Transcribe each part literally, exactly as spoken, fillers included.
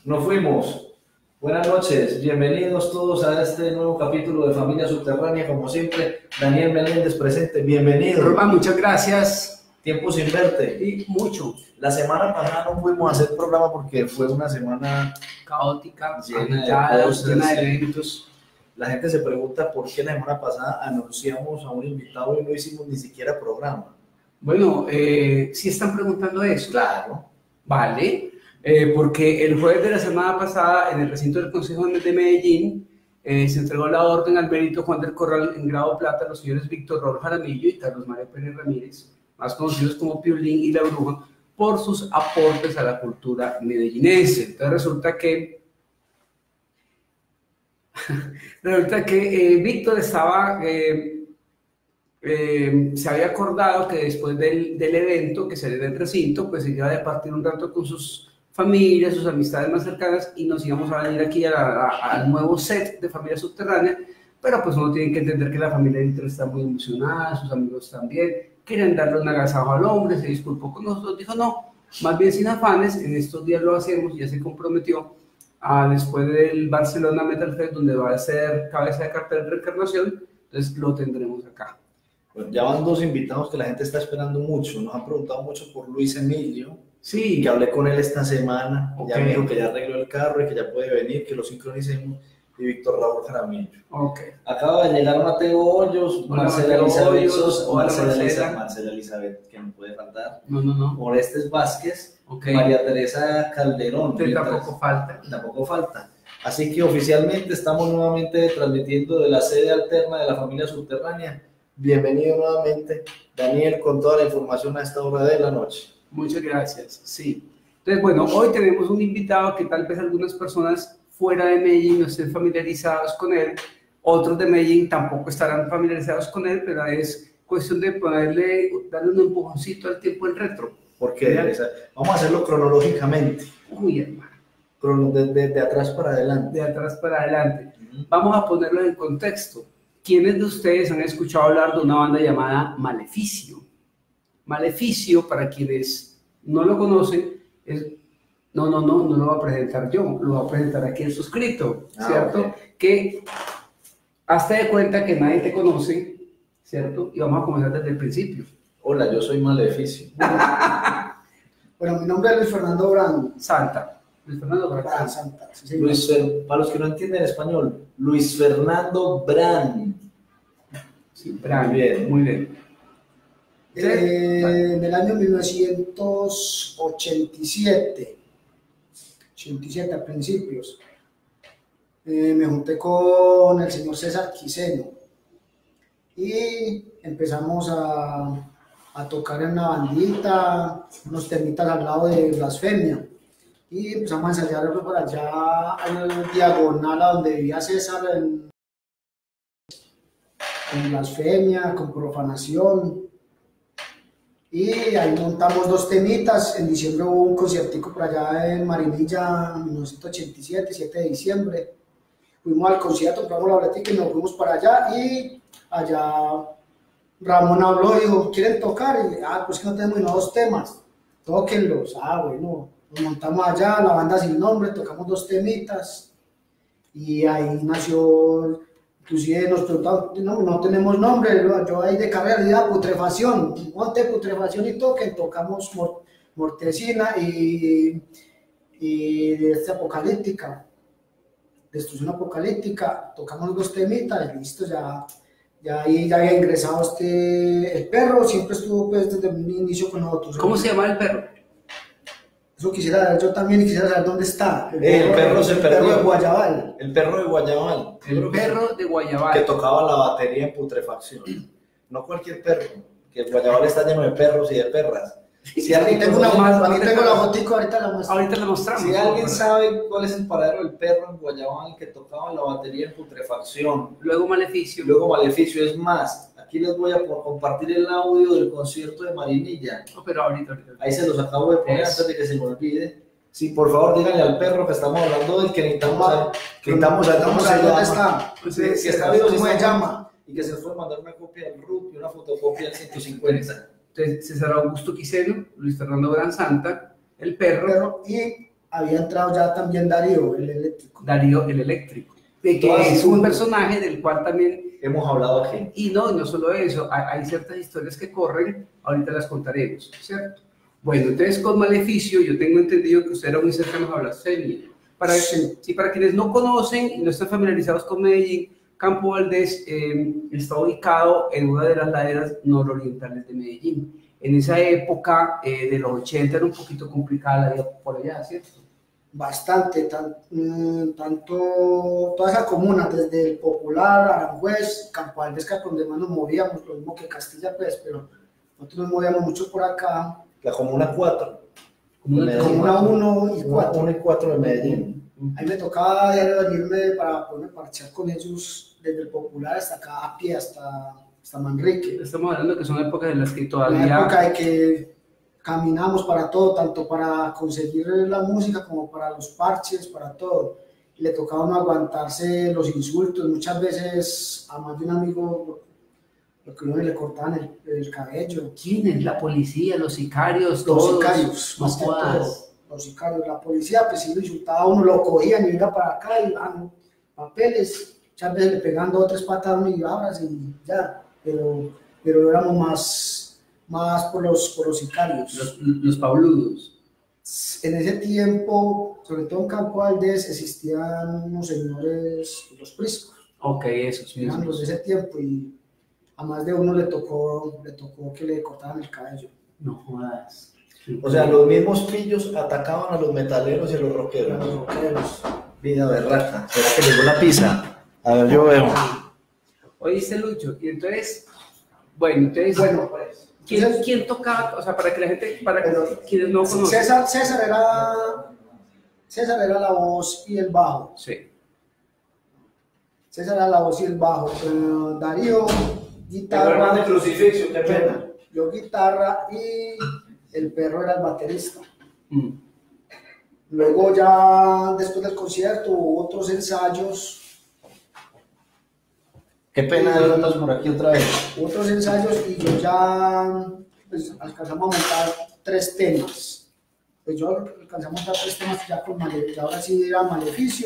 Nos fuimos. Buenas noches, bienvenidos todos a este nuevo capítulo de Familia Subterránea. Como siempre, Daniel Meléndez presente, bienvenido. Román, muchas gracias. Tiempo sin verte. Y mucho. La semana pasada no pudimos hacer programa porque fue una semana caótica, llena agitada, de cosas, llena de eventos. La gente se pregunta por qué la semana pasada anunciamos a un invitado y no hicimos ni siquiera programa. Bueno, eh, sí están preguntando eso. Claro. Vale. Eh, porque el jueves de la semana pasada, en el recinto del Consejo de Medellín, eh, se entregó la orden al mérito Juan del Corral en grado plata a los señores Víctor Raúl Jaramillo y Carlos Mario Pérez Ramírez, más conocidos como Piolín y La Bruja, por sus aportes a la cultura medellinense. Entonces resulta que, resulta que eh, Víctor estaba... Eh, Eh, se había acordado que después del, del evento que sería del recinto, pues se iba a departir un rato con sus familias, sus amistades más cercanas y nos íbamos a venir aquí a la, a, al nuevo set de Familia Subterránea, pero pues uno tiene que entender que la familia de Víctor está muy emocionada, sus amigos también, quieren darle un agasajo al hombre, se disculpó con nosotros, dijo no, más bien sin afanes, en estos días lo hacemos, ya se comprometió a después del Barcelona Metal Fest, donde va a ser cabeza de cartel de reencarnación, entonces lo tendremos acá. Bueno, ya van dos invitados que la gente está esperando mucho. Nos han preguntado mucho por Luis Emilio. Sí. Que hablé con él esta semana. Okay. Ya me dijo que ya arregló el carro y que ya puede venir, que lo sincronicemos. Y Víctor Raúl Jaramillo. Okay. Acaba de llegar Mateo Hoyos, Hola, Marcela Mateo Elizabeth Hoyos. Sosa, Hola, Marcela, Marcela. Elizabeth, Marcela Elizabeth, que no puede faltar. No, no, no. Orestes Vázquez. Okay. María Teresa Calderón. Que tampoco falta. Tampoco falta. Así que oficialmente estamos nuevamente transmitiendo de la sede alterna de la Familia Subterránea. Bienvenido nuevamente, Daniel, con toda la información a esta hora de la noche. Muchas gracias, sí. Entonces, bueno, hoy tenemos un invitado que tal vez algunas personas fuera de Medellín no estén familiarizados con él, otros de Medellín tampoco estarán familiarizados con él, pero es cuestión de ponerle, darle un empujoncito al tiempo en retro. ¿Por qué? Vamos a hacerlo cronológicamente. Uy, hermano. De, de, de atrás para adelante. De atrás para adelante. Uh-huh. Vamos a ponerlo en contexto. ¿Quiénes de ustedes han escuchado hablar de una banda llamada Maleficio? Maleficio, para quienes no lo conocen, es... No, no, no, no lo voy a presentar yo, lo voy a presentar aquí el suscrito, ah, ¿cierto? Okay. Que hazte de cuenta que nadie te conoce, ¿cierto? Y vamos a comenzar desde el principio. Hola, yo soy Maleficio. Bueno, mi nombre es Luis Fernando Brand. Santa. Luis Fernando Brand. Brand Santa. Sí, Luis, para los que no entienden español, Luis Fernando Brand. Sí, Brand. Muy bien, muy bien. Eh, en el año mil novecientos ochenta y siete, ochenta y siete a principios, eh, me junté con el señor César Quiseno y empezamos a, a tocar en una bandita, unos temitas al lado de Blasfemia. Y empezamos a ensayar por allá en diagonal a donde vivía César, en, en Blasfemia, con Profanación. Y ahí montamos dos temitas. En diciembre hubo un conciertico por allá en Marinilla, en mil novecientos ochenta y siete, siete de diciembre. Fuimos al concierto, compramos la boletica y nos fuimos para allá. Y allá Ramón habló y dijo, ¿quieren tocar? Y ah, pues que no tenemos nuevos temas, tóquenlos. Ah, bueno. Nos montamos allá, la banda sin nombre, tocamos dos temitas y ahí nació, inclusive nos preguntaron, no, no tenemos nombre, yo ahí de carrera, putrefacción, monte putrefacción y toquen, tocamos mor, Mortecina y, y esta apocalíptica, destrucción apocalíptica, tocamos dos temitas y listo, ya, ya ahí ya había ingresado este, el perro, siempre estuvo pues desde el inicio con nosotros. ¿Cómo se llama el perro? Eso quisiera saber, yo también quisiera saber dónde está. El, el perro, perro se el perdió. perro de Guayabal. El perro de Guayabal. El perro de Guayabal. Que tocaba la batería en Putrefacción. No cualquier perro, que el Guayabal está lleno de perros y de perras. Si alguien tengo una más, aquí tengo la fotico, ahorita la muestro. Ahorita la mostramos. Si alguien sabe cuál es el paradero del perro en Guayabal que tocaba la batería en Putrefacción. Luego Maleficio. Luego Maleficio, es más. Aquí les voy a compartir el audio del concierto de Marinilla. No, pero ahorita, ahorita. Ahí se los acabo de poner antes de que se me olvide. Sí, por favor, díganle al perro que estamos hablando del que necesitamos a, que necesitamos a cómo se llama. Está? Pues, sí, que está vivo, ¿cómo se llama? Y que se fue a mandar una copia del R U T y una fotocopia del ciento cincuenta. Entonces, César Augusto Quiseno, Luis Fernando Brand Santa, el perro, perro y había entrado ya también Darío, el eléctrico. Darío el eléctrico, de que Todas es un juntas. personaje del cual también Hemos hablado aquí. y no, no solo eso, hay, hay ciertas historias que corren, ahorita las contaremos, ¿cierto? Bueno, entonces con Maleficio yo tengo entendido que usted era muy cercano a Blasfemia. Para, Sí. sí, para quienes no conocen y no están familiarizados con Medellín, Campo Valdés eh, está ubicado en una de las laderas nororientales de Medellín. En esa época eh, de los ochenta era un poquito complicada la vida por allá, ¿cierto? Bastante, tan, mm, tanto toda esa comuna, desde el Popular, Aranjuez, Campo Valdés, que es donde más nos movíamos, lo mismo que Castilla, pues, pero nosotros nos movíamos mucho por acá, La Comuna cuatro. Como Medellín. Comuna uno y Comuna cuatro. uno y cuatro de Medellín. A mí me tocaba diario venirme para poderme parchear con ellos desde el Popular hasta acá a pie, hasta, hasta Manrique. Estamos hablando que son épocas en las que La todavía... época de que caminamos para todo, tanto para conseguir la música como para los parches, para todo. Y le tocaba a uno aguantarse los insultos, muchas veces a más de un amigo lo que uno le cortaban el, el cabello. ¿Quién es? La policía, los sicarios, Los todos. sicarios, No más que jodas. todo, los sicarios. La policía, pues sí lo insultaba a uno, lo cogían y iba para acá y ah, no, papeles, muchas veces le pegan dos o tres patadas y barras y ya, pero, pero éramos más, más por los, por los sicarios. Los, los pabludos. En ese tiempo, sobre todo en Campo Valdés, existían unos señores, los priscos, Ok, esos eran los mismos. de ese tiempo y a más de uno le tocó, le tocó que le cortaran el cabello. No jodas. O sea, los mismos pillos atacaban a los metaleros y a los rockeros. Los rockeros. Vida berraca. ¿Será que llegó la pizza? A ver, yo veo. Oíste, Lucho, y entonces, bueno, entonces, Bueno, pues. ¿quién, entonces, quién tocaba? O sea, para que la gente, para que Bueno, quienes no conocen. César, César, era, César era la voz y el bajo. Sí. César era la voz y el bajo. Eh, Darío, guitarra. crucifijo, qué Yo, yo guitarra y el perro era el baterista. Mm. Luego ya después del concierto hubo otros ensayos, Qué pena de verlos por aquí otra vez. otros ensayos y yo ya pues, alcanzamos a montar tres temas. Pues yo alcanzamos a montar tres temas ya con Maleficio, ahora sí era Maleficio.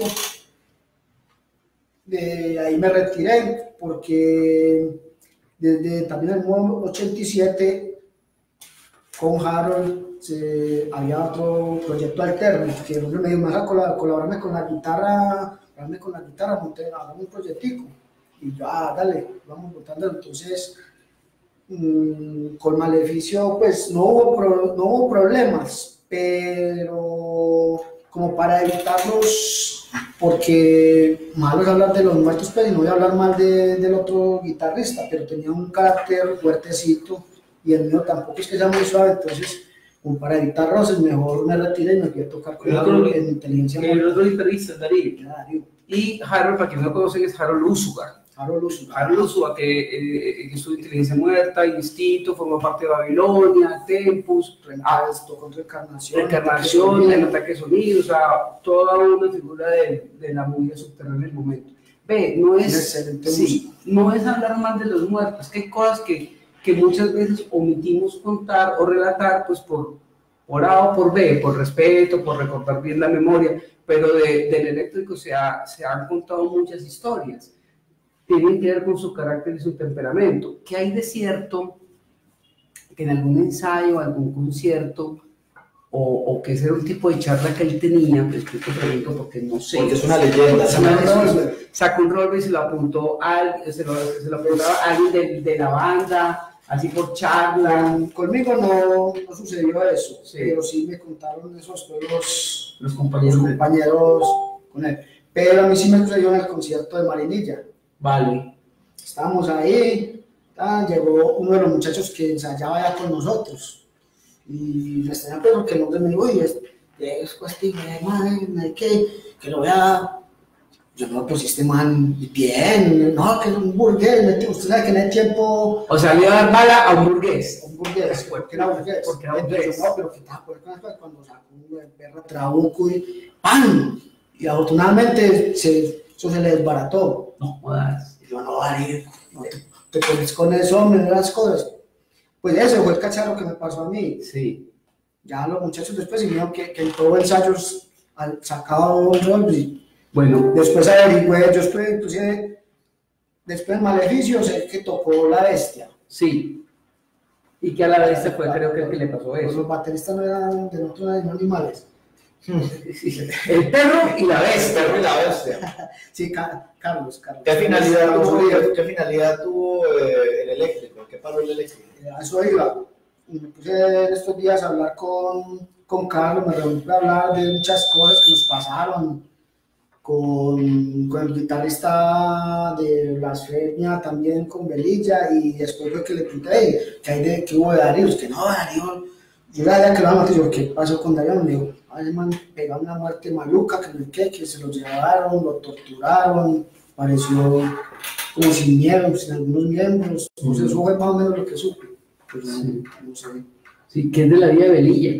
De ahí me retiré porque desde también en el ochenta y siete con Harold se, había otro proyecto alterno que el hombre me dijo, más a colaborarme con la guitarra, colaborarme con la guitarra, monté, hagamos un proyectico. Y yo, ah, dale, vamos montando. Entonces, mmm, con Maleficio, pues no hubo, pro, no hubo problemas, pero como para evitarlos, porque malo es hablar de los muertos, pero no voy a hablar mal de, del otro guitarrista, pero tenía un carácter fuertecito y el mío tampoco es que sea muy suave, entonces, como para evitarlos, es mejor me retiré y me fui a tocar con El Harold otro- en inteligencia. El otro guitarrista es Darío. Darío, Y Harold, para quienes no conocen, es Harold Úsuga. Harold Uso. Harold Úsuga, que, eh, que estudió Inteligencia Muerta, Instinto, formó parte de Babilonia, Tempus, ah, Tocó Reencarnación, Encarnación, el ataque de sonido, o sea, toda una figura de, de la movida subterránea del momento. Ve, no es, Excelente sí, no es hablar más de los muertos, que hay cosas que, que muchas veces omitimos contar o relatar, pues por, por A o por B, por respeto, por recordar bien la memoria, pero de, del eléctrico se, ha, se han contado muchas historias. Tienen que ver con su carácter y su temperamento. ¿Qué hay de cierto que en algún ensayo, algún concierto, o, o que ese era un tipo de charla que él tenía, pues yo te pregunto porque no sé. Porque es una leyenda. Es una- es una- sacó un rol y se lo apuntó a, se lo, se lo apuntaba a alguien de, de la banda, así por charla. Conmigo no, no sucedió eso, Sí. pero sí me contaron esos todos los, Los los compañeros. de- compañeros con él. Pero a mí sí me sucedió en el concierto de Marinilla. Vale. Estábamos ahí, ah, llegó uno de los muchachos que ensayaba ya con nosotros. Y me extrañaba pues, porque el hombre me dijo, oye, es, es cuestión de madre, que, que lo vea. Yo no, pues este man, bien, no, que es un burgués, usted sabe que en el tiempo O sea, le iba a dar bala a un burgués. un burgués, porque era burgués. Porque era Entonces, burgués. yo, no, pero que estaba por acá cuando sacó un perro trabuco y ¡pam! Y afortunadamente se, eso se le desbarató. No jodas. Y yo, no, Ari, no te, te pones con eso, hombre, no las cosas. Pues ese fue el cacharro que me pasó a mí. Sí. Ya los muchachos después dijeron que, que en todo ensayo al sacado Rolby. Bueno, Después averigüé, yo estoy, inclusive, después en Maleficio sé que tocó La Bestia. sí. Y que a la vez se fue, creo que el que le pasó Pues eso. los bateristas no eran de nosotros, eran animales. El perro y la El bestia. perro y la bestia. Sí, Ca- Carlos, Carlos. ¿Qué finalidad Carlos tuvo, Uribe. qué, qué finalidad tuvo eh, el eléctrico? ¿Qué paró el eléctrico? A eso iba. Y me puse en estos días a hablar con, con Carlos, me reuní para hablar de muchas cosas que nos pasaron con, con el guitarrista de Blasfemia, también con Belilla, y después fue que le pregunté, hey, ¿qué hay de qué hubo de Darío? Es que no, Darío, yo la idea que lo maté, yo, ¿qué pasó con Darío? Me dijo, ay, man, pegó una muerte maluca, que no sé qué, que se lo llevaron, lo torturaron, pareció como sin miembros, sin algunos miembros, entonces eso fue más o menos lo que supe, pero Sí. no, no sé. Sí, que es de la vida de Belilla.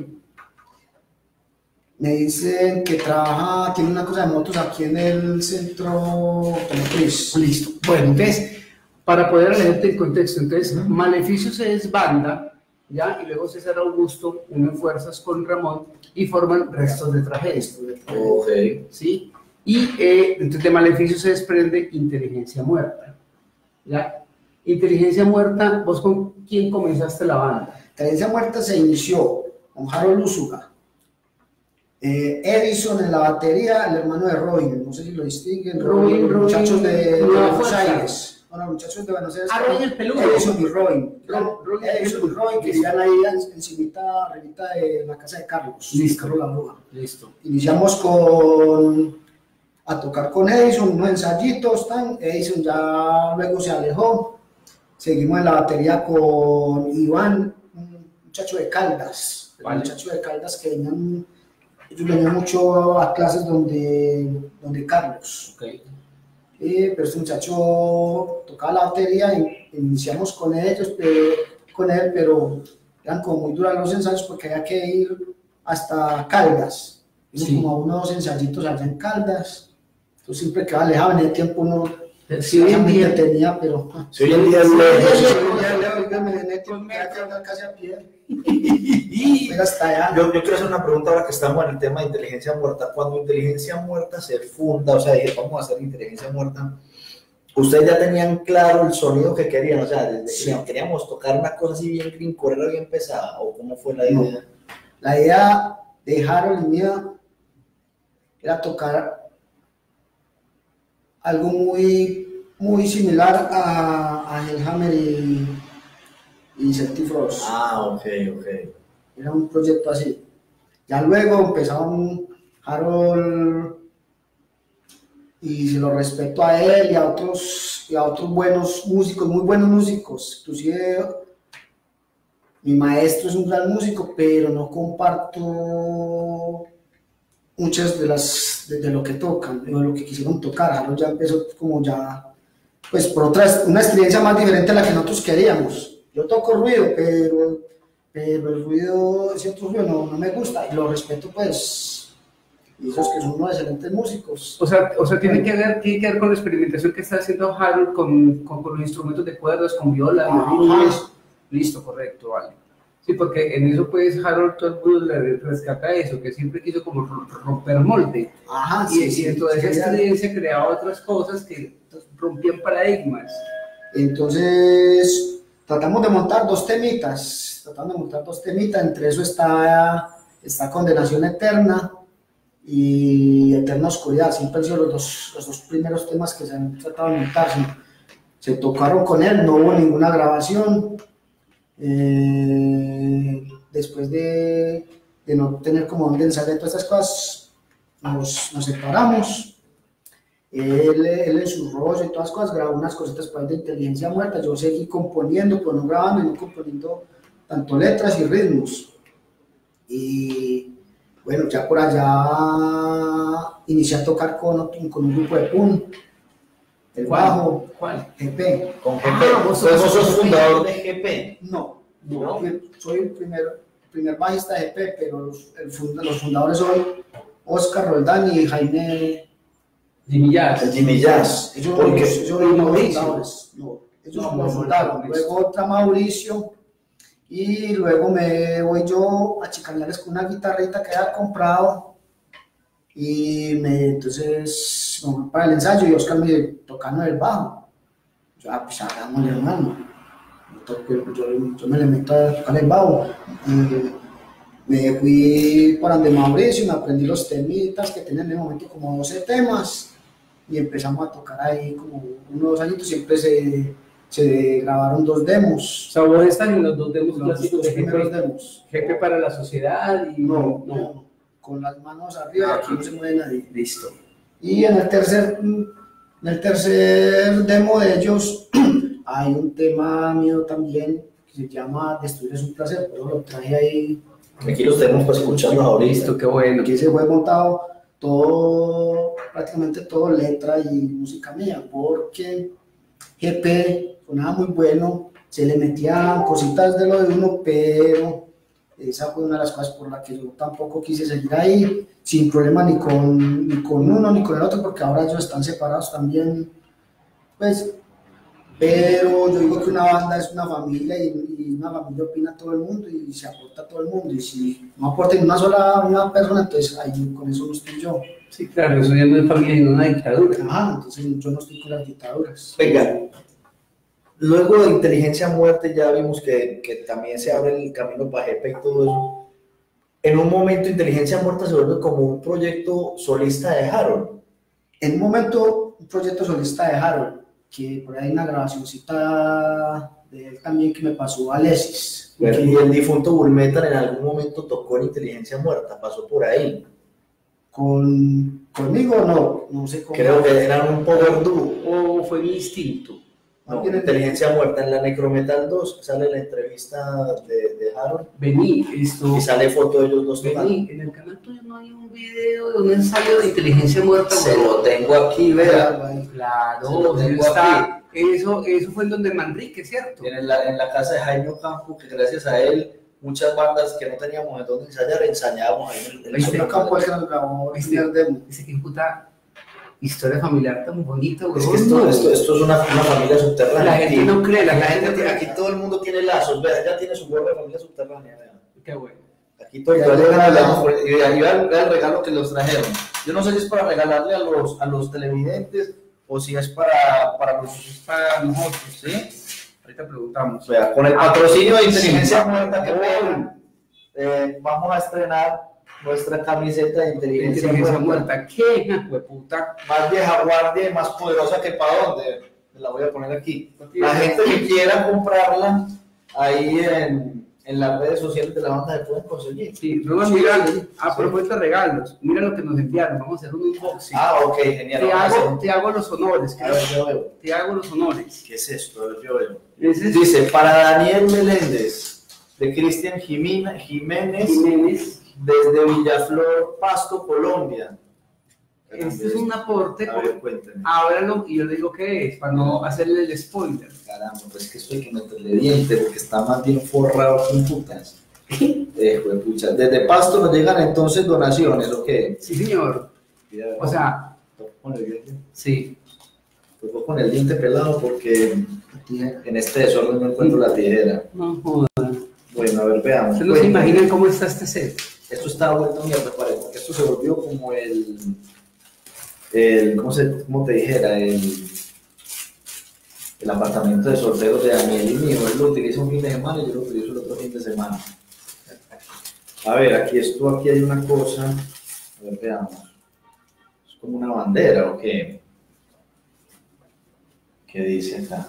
Me dicen que trabaja, tiene una cosa de motos aquí en el centro automotriz. Listo. Bueno, entonces, para poder leerte el contexto, entonces, Maleficio se desbanda, ¿ya? Y luego César Augusto unen fuerzas con Ramón y forman Restos de Tragedia, Ok. ¿sí? Y eh, entonces de Maleficio se desprende Inteligencia Muerta, ¿ya? Inteligencia Muerta, ¿vos con quién comenzaste la banda? Tendencia Muerta se inició con Harold Úsuga, eh, Edison en la batería, el hermano de Robin, no sé si lo distinguen, Robin, los Robin, muchachos de, de Nueva Buenos Fuerza. Aires. Bueno, los muchachos de Buenos Aires. Ah, Robin el peludo. Edison y Robin. Ro- Robin el Edison y peludo. Robin que vivían ahí en- encimita, arribita de la casa de Carlos. Listo. Carlos La Bruja. Listo. Iniciamos con a tocar con Edison, unos ensayitos, tan, Edison ya luego se alejó, seguimos en la batería con Iván, un muchacho de Caldas, Vale. un muchacho de Caldas que venían, ellos venían mucho a clases donde, donde Carlos, Okay. eh, pero este muchacho tocaba la batería y iniciamos con ellos, pero, con él, pero eran como muy duros los ensayos porque había que ir hasta Caldas, Sí. como a unos ensayitos allá en Caldas. Entonces siempre quedaba alejado, en el tiempo uno Sí, hoy en día- tenía, pero ah, Si hoy en día es sí, lejos, sí, ya, ya, oígame, en el tiempo ya quedaba casi a pie. Pero hasta allá. Yo, yo quiero hacer una pregunta ahora que estamos en el tema de inteligencia muerta. Cuando inteligencia muerta se funda, o sea, dije, vamos a hacer inteligencia muerta, ¿ustedes ya tenían claro el sonido que querían? O sea, desde Sí. que queríamos tocar una cosa así bien grincorera, bien pesada, ¿o cómo fue la No. idea? La idea de Harold y mía era tocar algo muy, muy similar a, a Hellhammer y, y Celtic Frost. Ah, ok, ok. Era un proyecto así. Ya luego empezaron Harold, y se lo respeto a él y a otros, y a otros buenos músicos, muy buenos músicos. Inclusive mi maestro es un gran músico, pero no comparto muchas de las de, de lo que tocan, de lo que quisieron tocar. Harold ya empezó como ya, pues por otra, una experiencia más diferente a la que nosotros queríamos. Yo toco ruido, pero, pero el ruido, ese otro ruido no, no me gusta y lo respeto, pues, y esos que son unos excelentes músicos. O sea, o sea tiene, que ver, tiene que ver con la experimentación que está haciendo Harold con, con, con los instrumentos de cuerdas, con viola, violín. Listo, correcto, vale. Sí, porque en eso pues Harold todo el mundo le rescata eso, que siempre quiso como romper molde. Ajá, Y, sí, y sí, dentro de sí, esa sí. experiencia creaba otras cosas que rompían paradigmas. Entonces, tratamos de montar dos temitas, tratamos de montar dos temitas, entre eso está, está Condenación Eterna y Eterna Oscuridad, siempre han sido los dos, los dos primeros temas que se han tratado de montar, se, se tocaron con él, no hubo ninguna grabación, eh, después de, de no tener como donde ensayar todas estas cosas, nos, nos separamos. Él, él en su rollo y todas las cosas grabó unas cositas por ahí de inteligencia muerta. Yo seguí componiendo, pero no grabando, y no componiendo tanto letras y ritmos. Y bueno, ya por allá inicié a tocar con, con un grupo de punk, el bajo, ¿Cuál? G P. Con G P. Ah, vos Entonces, vos sos sos fundador de G P. No, ¿No? no, soy el primer, el primer bajista de G P, pero los, el funda, los fundadores son Oscar Roldán y Jaime. Jimmy Jazz. El Jimmy Jazz. Ellos, Porque ellos, ellos y fueron los Mauricio. fundadores. No, ellos No, lo Mauricio, fundaron. Mauricio. Luego otra Mauricio. Y luego me voy yo a chicanearles con una guitarrita que había comprado. Y me, entonces me fui para el ensayo y Oscar me dice, tocando el bajo. Yo, ah, pues hagámosle, hermano. Yo, yo, yo me le meto a tocar el bajo. Y me fui para donde Mauricio y me aprendí los temitas que tenían en el momento como doce temas. Y empezamos a tocar ahí como unos añitos, siempre se, se grabaron dos demos. O sea, vos estás en los dos demos Los clásicos dos de primeros Jefe, demos. Jefe para la Sociedad y... No, no, con las manos arriba, aquí no se mueve nadie. Listo. Y en el tercer, en el tercer demo de ellos hay un tema mío también que se llama Destruir es un placer, pero lo traje ahí. Aquí los tenemos para escucharlos ahorita. Listo, qué bueno. Aquí se fue montado todo, prácticamente todo letra y música mía, porque G P sonaba muy bueno, se le metían cositas de lo de uno, pero esa fue una de las cosas por las que yo tampoco quise seguir ahí, sin problema ni con, ni con uno ni con el otro, porque ahora ellos están separados también, pues, pero yo digo que una banda es una familia y, y una familia opina todo el mundo y se aporta a todo el mundo, y si no aporta ni una sola una persona, entonces ahí con eso no estoy yo. Sí, claro, eso ya no es familia, sino una dictadura. Ajá, entonces yo no estoy con las dictaduras. Venga, luego de Inteligencia Muerte ya vimos que, que también se abre el camino para G P y todo eso. En un momento Inteligencia Muerte se vuelve como un proyecto solista de Harold. En un momento, un proyecto solista de Harold, que por ahí hay una grabacióncita de él también que me pasó a Alexis. Pero, y el difunto Bullmetal en algún momento tocó en Inteligencia Muerta, pasó por ahí. Con, conmigo no, no sé cómo. Creo que eran un power duo. O fue mi instinto. No, en Inteligencia Muerta, en la Necrometal dos, sale la entrevista de, de Harold. Vení, esto. Y sale foto de ellos dos tocando. Vení, en el canal tuyo no hay un video de un ensayo de Inteligencia Muerta. Se lo tengo aquí, vea. Claro, Se lo tengo está. Eso, eso fue en donde Manrique, ¿cierto? En la, en la casa de Jaime Ocampo, que gracias a él, muchas bandas que no teníamos en dónde ensayar, ensayábamos ahí en el, en el Jaime Ocampo es que nos grabó el primer demo. Dice que puta historia familiar tan bonita, güey. Es que esto, esto, esto es una, una familia subterránea. La gente no cree, la, la gente gente, no aquí todo el mundo tiene lazos, vea, ya tiene su gorra de familia subterránea, vea. Qué bueno. Aquí todo el mundo y ahí va el, el regalo que los trajeron. Yo no sé si es para regalarle a los, a los televidentes o si es para, para, los, para nosotros, ¿sí? Ahorita preguntamos. Vea, con el patrocinio de Inteligencia Muerta que vean, eh, vamos a estrenar nuestra camiseta de Inteligencia, Inteligencia Muerta. Muerta. ¿Qué? Hueputa. Más vieja guardia y más poderosa que para dónde. La voy a poner aquí. La gente que quiera comprarla, ahí en, en las redes sociales de la banda se pueden conseguir. Sí, Rubén, mira, a propuesta de regalos, mira lo que nos enviaron, vamos a hacer un unboxing. Ah, ok, genial. Te hago, te hago los honores, A ver, yo veo. te hago los honores. ¿Qué es esto? A ver, yo veo. Ese es Dice, para Daniel Meléndez, de Cristian Jiménez, Jiménez. desde Villaflor, Pasto, Colombia. Este es un aporte, A ver, cuéntame. ábralo y yo le digo qué es, para no hacerle el spoiler. Caramba, pues es que esto hay que meterle diente porque está más bien forrado con putas. Eh, jue pucha. Desde Pasto nos llegan entonces donaciones, ¿o qué? Sí, señor. O sea, Tocó con el diente, sí. tocó con el diente pelado porque en este desorden no encuentro la tijera. No joda. Bueno, a ver, veamos. Ustedes no se Cuéntame. imaginan cómo está este set. Esto está vuelto mierda, parece, porque esto se volvió como el, el ¿cómo, se, cómo te dijera? El, el apartamento de solteros de Daniel y mío. Él lo utiliza un fin de semana y yo lo utilizo el otro fin de semana. A ver, aquí esto, aquí hay una cosa. A ver, veamos. Es como una bandera, ¿o qué? ¿Qué dice acá?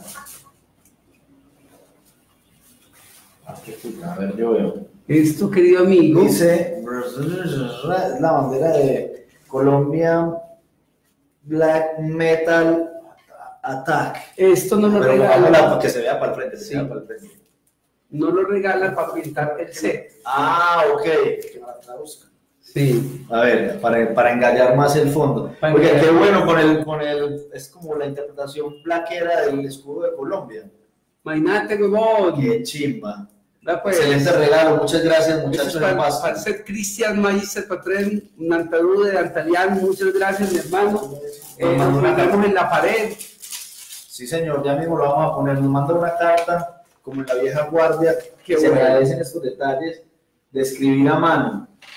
Ah, qué puta, a ver, yo veo. Esto, querido amigo, Dice, es la bandera de Colombia Black Metal Attack. esto no lo Pero bajámosla regala, para que se vea para el frente, se Sí. vea para el frente. no lo regala para pintar el set. Ah, ok. Que me la traduzca. Sí. A ver, para, para engallar más el fondo. Para Porque engallar. qué bueno con el, con el, es como la interpretación plaquera del escudo de Colombia. Imagínate, huevón. Qué chimba. Va, pues. Excelente regalo, muchas gracias Eso muchachos. es para, Más. para el set Cristian Magister Patren, Nantadú de Antalián, muchas gracias, mi hermano. Eh, nos mandamos en la pared. Sí, señor, ya mismo lo vamos a poner. Nos manda una carta, como en la vieja guardia, que Qué se bueno. agradecen estos detalles de escribir a mano.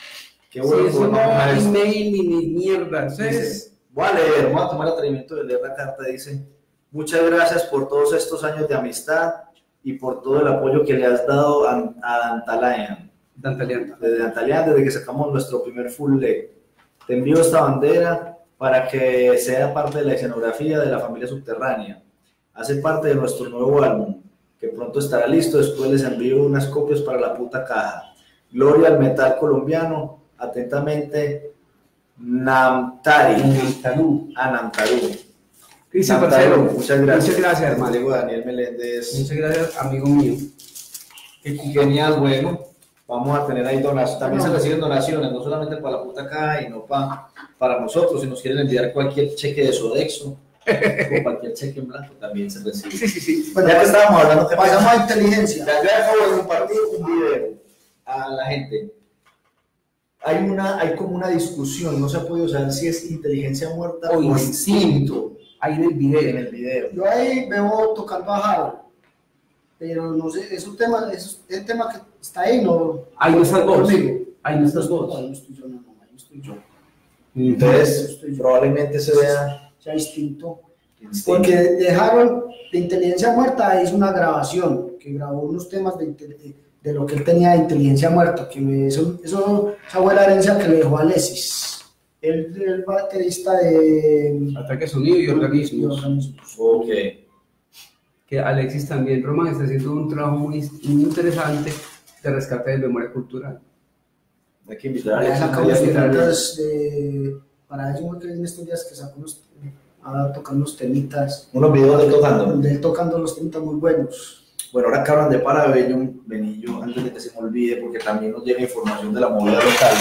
Qué bueno, Sí, eso pues, no vamos a es esto. email ni, ni mierda. Eso Dice, es. voy a leer, voy a tomar el atrevimiento de leer la carta. Dice: muchas gracias por todos estos años de amistad y por todo el apoyo que le has dado a, a Dantalayan. Dantalean. Desde Dantalayan, desde que sacamos nuestro primer full leg. Te envío esta bandera para que sea parte de la escenografía de la familia subterránea. Hace parte de nuestro nuevo álbum, que pronto estará listo. Después les envío unas copias para la puta caja. Gloria al metal colombiano. Atentamente, Namtari. Namtaru. A Namtaru. Dice, Namtaru, parcero, muchas gracias. Muchas gracias, hermano. Diego Daniel Meléndez. Muchas gracias, amigo mío. Qué genial, bueno. Vamos a tener ahí donaciones. También No. se reciben donaciones, no solamente para la puta caja y no para, para nosotros. Si nos quieren enviar cualquier cheque de Sodexo o cualquier cheque en blanco, también se recibe. Sí, sí, sí. Bueno, Ya que estábamos hablando, ¿qué pasamos pasa? a inteligencia. Ya, yo acabo de compartir un video a la gente. Hay, una, hay como una discusión, no se ha podido saber si es inteligencia muerta O o instinto. Ahí en el en video. el video. Yo ahí veo tocando a Harold, pero no sé, es un tema, es el tema que está ahí, no. Ahí no estás vos. Conmigo. Ahí no estás No, vos. ahí no estoy yo, no, no, ahí no estoy yo. Entonces, probablemente se vea Ya distinto. instinto. Porque de Harold, de inteligencia muerta, es una grabación que grabó unos temas de, inte- de lo que él tenía de inteligencia muerta, que me- eso, eso, esa fue la herencia que le dejó a Alexis. Él es el baterista de Ataque sonido y de organismos. organismos. Ok. Que Alexis también, Roman, está haciendo un trabajo muy, muy interesante de rescate de memoria cultural. Hay que invitar a Ya Alexis sacó María unos a tocar. temitas de, para eso que en estos días que sacó unos, a tocar unos temitas, Unos videos de tocando. donde él tocando los temitas muy buenos. Bueno, ahora que hablan de Parabellum, Benillo, antes de que se me olvide, porque también nos llega información de la movida local.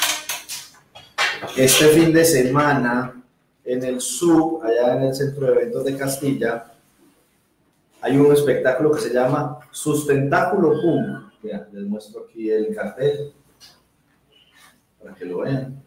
Este fin de semana, en el sub, allá en el centro de eventos de Castilla, hay un espectáculo que se llama Sustentáculo Punk. Mira, les muestro aquí el cartel para que lo vean.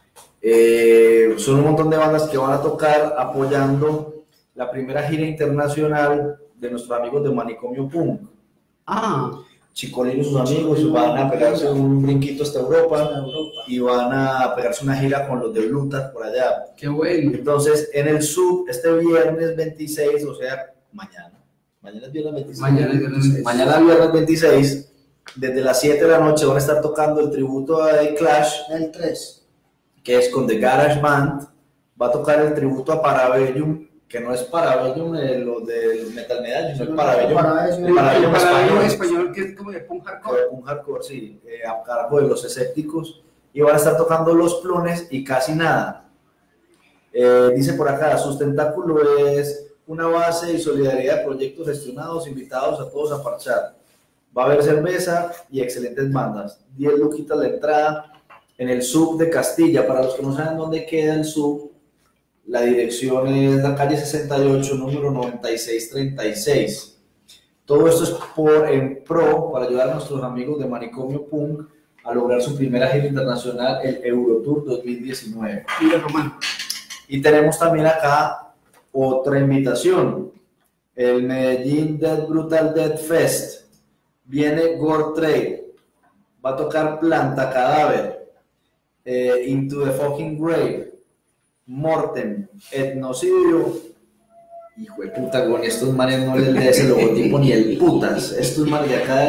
Eh, son un montón de bandas que van a tocar apoyando la primera gira internacional de nuestros amigos de Manicomio Punk. Ah, Chicolín y sus amigos van a pegarse un brinquito hasta Europa Para Europa. y van a pegarse una gira con los de Blutas por allá. qué bueno. Entonces, en el sub, este viernes veintiséis, o sea, mañana. Mañana es viernes veintiséis. Mañana es viernes veintiséis. Mañana viernes veintiséis, desde las siete de la noche van a estar tocando el tributo a The Clash, El tres. que es con The Garage Band. Va a tocar el tributo a Parabellum, que no es Parabellum de los del Metal Medallion, sino el Parabellum. Parabellum. el Parabellum Para español. en español, que es como de punk hardcore. Un hardcore, sí, eh, a cargo de los escépticos, y van a estar tocando Los Clones y Casi Nada. Eh, dice por acá, Sustentáculo es una base y solidaridad de proyectos gestionados, invitados a todos a parchar. Va a haber cerveza y excelentes bandas. diez luquitas la entrada en el sub de Castilla. Para los que no saben dónde queda el sub, la dirección es la calle sesenta y ocho, número noventa y seis treinta y seis. Todo esto es por, en pro para ayudar a nuestros amigos de Manicomio Punk a lograr su primera gira internacional, el Eurotour dos mil diecinueve. Mira, Román. Y tenemos también acá otra invitación, el Medellín Death Brutal Death Fest. Viene Gore Trade, va a tocar Planta Cadáver, eh, Into the Fucking Grave, Mortem, Etnocidio. Hijo de puta, con estos manes no les lee ese logotipo ni el putas. Estos manes de acá,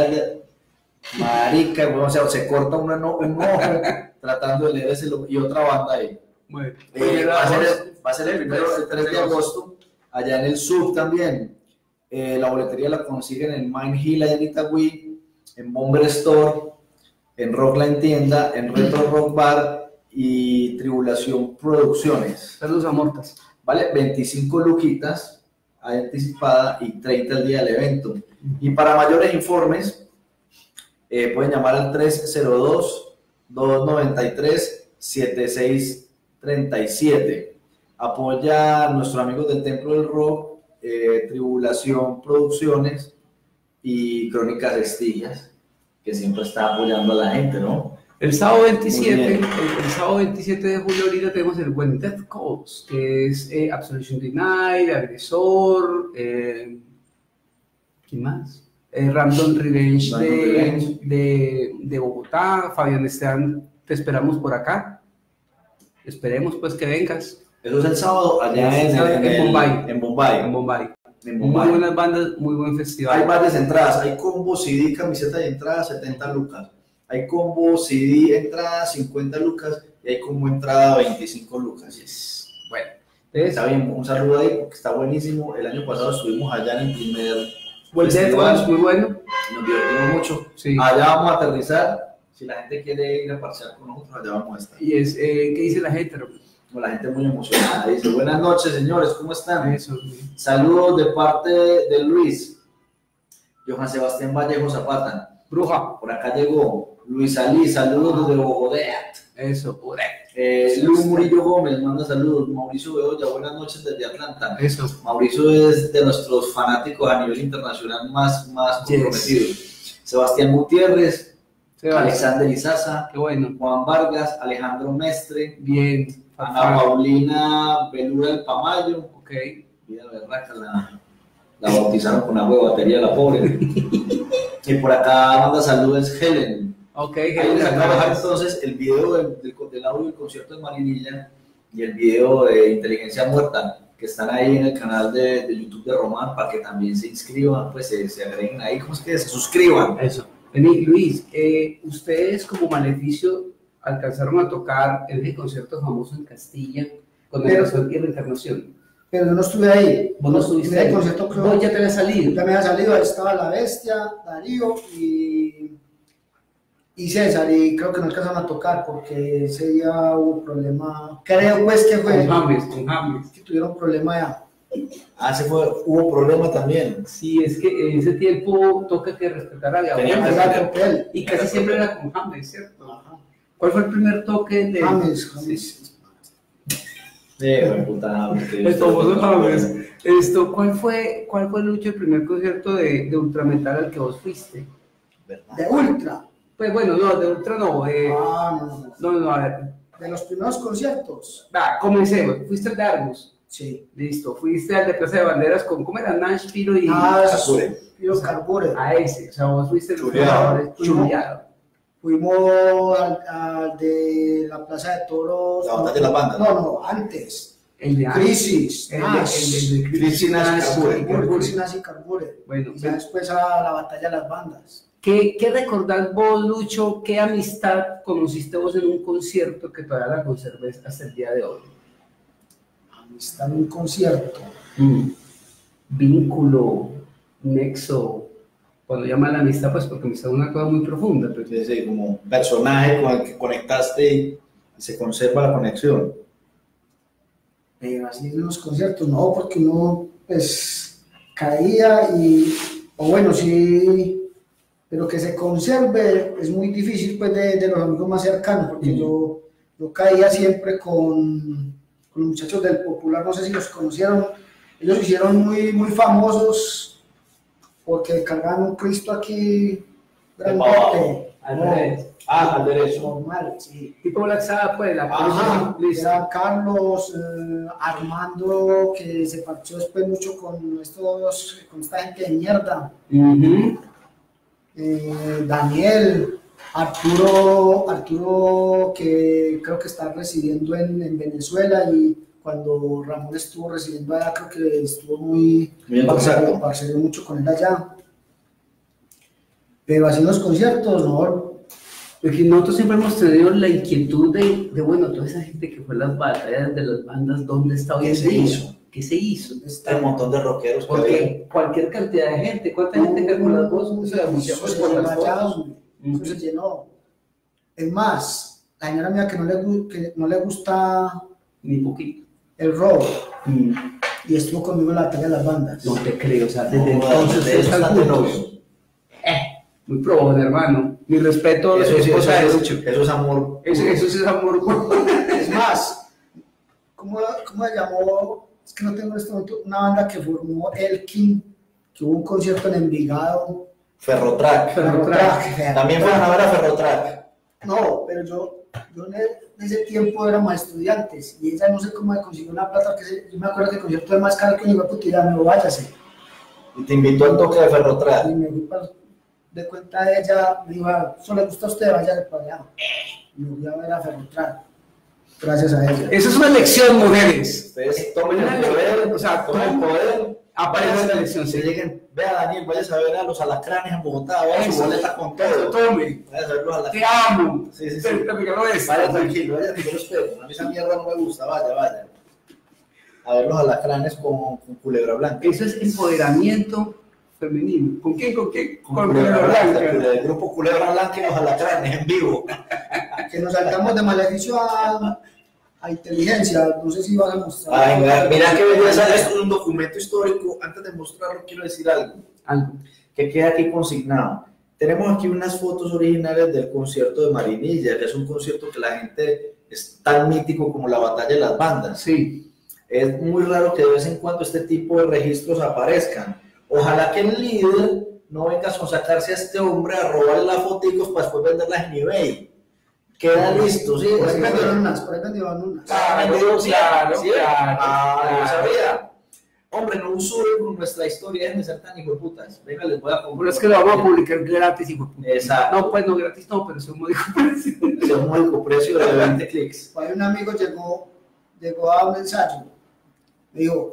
marica, bueno, o sea, se corta una no, un ojo tratando de leer ese logo y otra banda ahí. Bueno, Eh, va, a ser el, va a ser el primero, el tres de agosto, allá en el sub también. Eh, la boletería la consiguen en Mine Hill, allá en Itagüí, en Bomber Store, en Rockline Tienda, en Retro Rock Bar y Tribulación Producciones. saludos a Mortas. Vale veinticinco luquitas anticipada y treinta el día del evento. Y para mayores informes, eh, pueden llamar al tres cero dos, dos nueve tres, siete seis tres siete. Apoya a nuestros amigos del Templo del Rock, eh, Tribulación Producciones y Crónicas Estillas, que siempre está apoyando a la gente, ¿no? El sábado veintisiete, Muy el, bien. el sábado veintisiete de julio ahorita tenemos el When Death Calls, que es eh, Absolution Denied, Agresor, eh, ¿quién más? Eh, Random Revenge, Random de, Revenge. De, de Bogotá, Fabián Esteban te esperamos por acá. Esperemos pues que vengas. Eso es el sábado allá en, en, en, en Bombay. En Bombay. En Bombay. En Muy Bombay. buenas bandas, muy buen festival. Hay varias entradas, hay combo C D, camiseta y entrada setenta lucas. Hay combo C D, entrada cincuenta lucas y hay combo entrada veinticinco lucas. Yes. Bueno, entonces, Está bien, un saludo ahí porque está buenísimo. El año pasado estuvimos allá en el primer buen festival, muy bueno. nos divertimos mucho. Sí. Allá vamos a aterrizar. Si la gente quiere ir a parciar con nosotros, allá vamos a estar. Y es, eh, ¿qué dice la gente? Como la gente muy emocionada. Dice, buenas noches, señores, ¿cómo están? Eso. Saludos de parte de Luis. Johan Sebastián Vallejo Zapata. Bruja. Por acá llegó Luis Ali, saludos desde Bogotá. Eso, pure. Eh, Lu Murillo Gómez manda saludos. Mauricio Bedoya, buenas noches desde Atlanta. Eso. Mauricio es de nuestros fanáticos a nivel internacional más, más comprometidos. Yes. Sebastián Gutiérrez, Sebas. Alexander Izaza, qué bueno. Juan Vargas, Alejandro Mestre, bien. Ana Paulina Belura del Pamayo. Ok. Vida berraca, la, la bautizaron con agua de batería, la pobre. Y por acá manda saludos Helen. Ok, Ahí les acabo de dejar entonces el video del, del, del audio del concierto de Marinilla y el video de Inteligencia Muerta que están ahí en el canal de, de YouTube de Román para que también se inscriban, pues se, se agreguen ahí, ¿cómo es que se suscriban? Eso. Vení, Luis, eh, ustedes como Maleficio alcanzaron a tocar en el concierto famoso en Castilla con la Nación y Reencarnación. Pero yo no estuve ahí. Vos no estuviste en ahí. Concierto, creo, ¿Vos ya te había salido? Ya me había salido, ahí estaba La Bestia, Darío y, y César, y creo que no alcanzaron a tocar porque ese día hubo problema, creo pues que fue. Con James, con James. Que tuvieron problema ya. Ah, se fue, hubo problema también. Sí, es que en ese tiempo toca que respetar a Gabriel. Y casi siempre era con James, ¿cierto? Ajá. ¿Cuál fue el primer toque de James? James. Sí, puta, el famoso James. Esto, ¿cuál fue, cuál fue Lucho, el primer concierto de, de Ultrametal al que vos fuiste? ¿Verdad? De Ultra. Pues bueno, no, de Ultra no. Eh, ah, no, no. No, no, a ver. De los primeros conciertos. Va, comencemos. ¿Fuiste al de Argos? Sí. Listo. ¿Fuiste al de Plaza de Banderas con, cómo era? Nash, Piro y ah, Carbure? Piro Carbure. A ese, o sea, vos fuiste el chuleado. chuleado. Fuimos al, al de la Plaza de Toros. La batalla de la banda. No, no, antes. El de Crisis. El de, el de, Crisis Crisis y Carbure. Bueno, y ya después a la batalla de las bandas. ¿Qué, ¿Qué recordás vos, Lucho? ¿Qué amistad conociste vos en un concierto que todavía la conserves hasta el día de hoy? Amistad en un concierto. Mm. Vínculo, nexo. Cuando llama la amistad, pues porque amistad es una cosa muy profunda. Pero... Sí, sí, como personaje con el que conectaste y se conserva la conexión. Pero así en los conciertos, no, porque uno pues caía y, o bueno, sí, pero que se conserve es muy difícil pues de, de los amigos más cercanos, porque mm. yo, yo caía siempre con, con los muchachos del Popular, no sé si los conocieron, ellos se hicieron muy, muy famosos porque cargaban un Cristo aquí grandote. Al revés. Ah, al derecho. Normal, sí. Tipo Black Sabbath, pues, la Ajá, era Carlos, eh, Armando, que se parchó después mucho con estos, con esta gente de mierda. Uh-huh. eh, Daniel, Arturo, Arturo, que creo que está residiendo en, en Venezuela y cuando Ramón estuvo residiendo allá, creo que estuvo muy, parceló mucho con él allá. Pero así en los conciertos, no. Porque nosotros siempre hemos tenido la inquietud de, de bueno, toda esa gente que fue a las batallas de las bandas, ¿dónde está hoy en día? ¿Qué se hizo? ¿Qué se hizo? Está un montón de rockeros. Porque cualquier cantidad de gente, ¿cuánta gente cargó las voces? Eso se llenó. Es más, la señora mía que no le, que no le gusta ni poquito el rock, mm. y estuvo conmigo en la batalla de las bandas. No te creo, o sea, desde no, entonces de eso está Eh, muy probón, hermano. Mi respeto a eso, su esposa eso, de eso, eso es amor. Eso, eso sí es amor. Es más, ¿cómo, ¿cómo se llamó? Es que no tengo en este momento una banda que formó Elkin, que hubo un concierto en Envigado. Ferrotrack. Ferrotrack. Ferrotrack. También fue a ver a Ferrotrack. No, pero yo, yo en ese tiempo éramos estudiantes y ella no sé cómo me consiguió una plata, que se, yo me acuerdo que el concierto es más caro que un hijo de me lo váyase. Y te invitó al toque de Ferrotrack. Y me fui para, de cuenta de ella, me dijo, ¿eso le gusta a usted? Vaya para allá. me voy a ver a Ferrotran, gracias a ella. Esa es una lección, mujeres. Ustedes tomen el poder, O sea, tomen el poder. aparece la Vayan, lección, si sí. lleguen, vea Daniel, vayas a ver a los alacranes en Bogotá, vaya su Eso. boleta con Eso, todo. tome. Vayas a ver los Te alacranes. amo. Sí, sí, sí. Te, te regalo esto. Vaya tranquilo, vaya, que yo lo espero. A mí esa mierda no me gusta, vaya, vaya. A ver los alacranes con, con culebra blanca. Eso es empoderamiento femenino. ¿Con quién? ¿Con quién? Con Con culebra Culebra blanca, Blanca. el grupo Culebra Blanca y los alacranes en vivo. Que nos saltamos de maleficio a, a inteligencia, no sé si vas a mostrar. Ay, mira, mira qué belleza, es un documento histórico. Antes de mostrarlo, quiero decir algo Algo. que queda aquí consignado. Tenemos aquí unas fotos originales del concierto de Marinilla, que es un concierto que la gente es tan mítico como la batalla de las bandas. Sí. Es muy raro que de vez en cuando este tipo de registros aparezcan. Ojalá que el líder no venga a sacarse a este hombre a robarle las fotos para después venderlas en eBay. Queda listo, ¿sí? Por ahí Sí, vendieron unas, por ahí vendieron unas. Claro, Claro, sí, claro, sí. claro, Ah, yo claro. sabía. Hombre, no usuren nuestra historia, déjenme ser tan hijo de putas. Venga, les voy a Pero comprar. es que lo vamos a publicar gratis, hijo de puta. Exacto. No, pues no gratis, no, pero es un módico precio. Es un módico precio de veinte clics. Por ahí un amigo llegó, llegó a un ensayo, me dijo,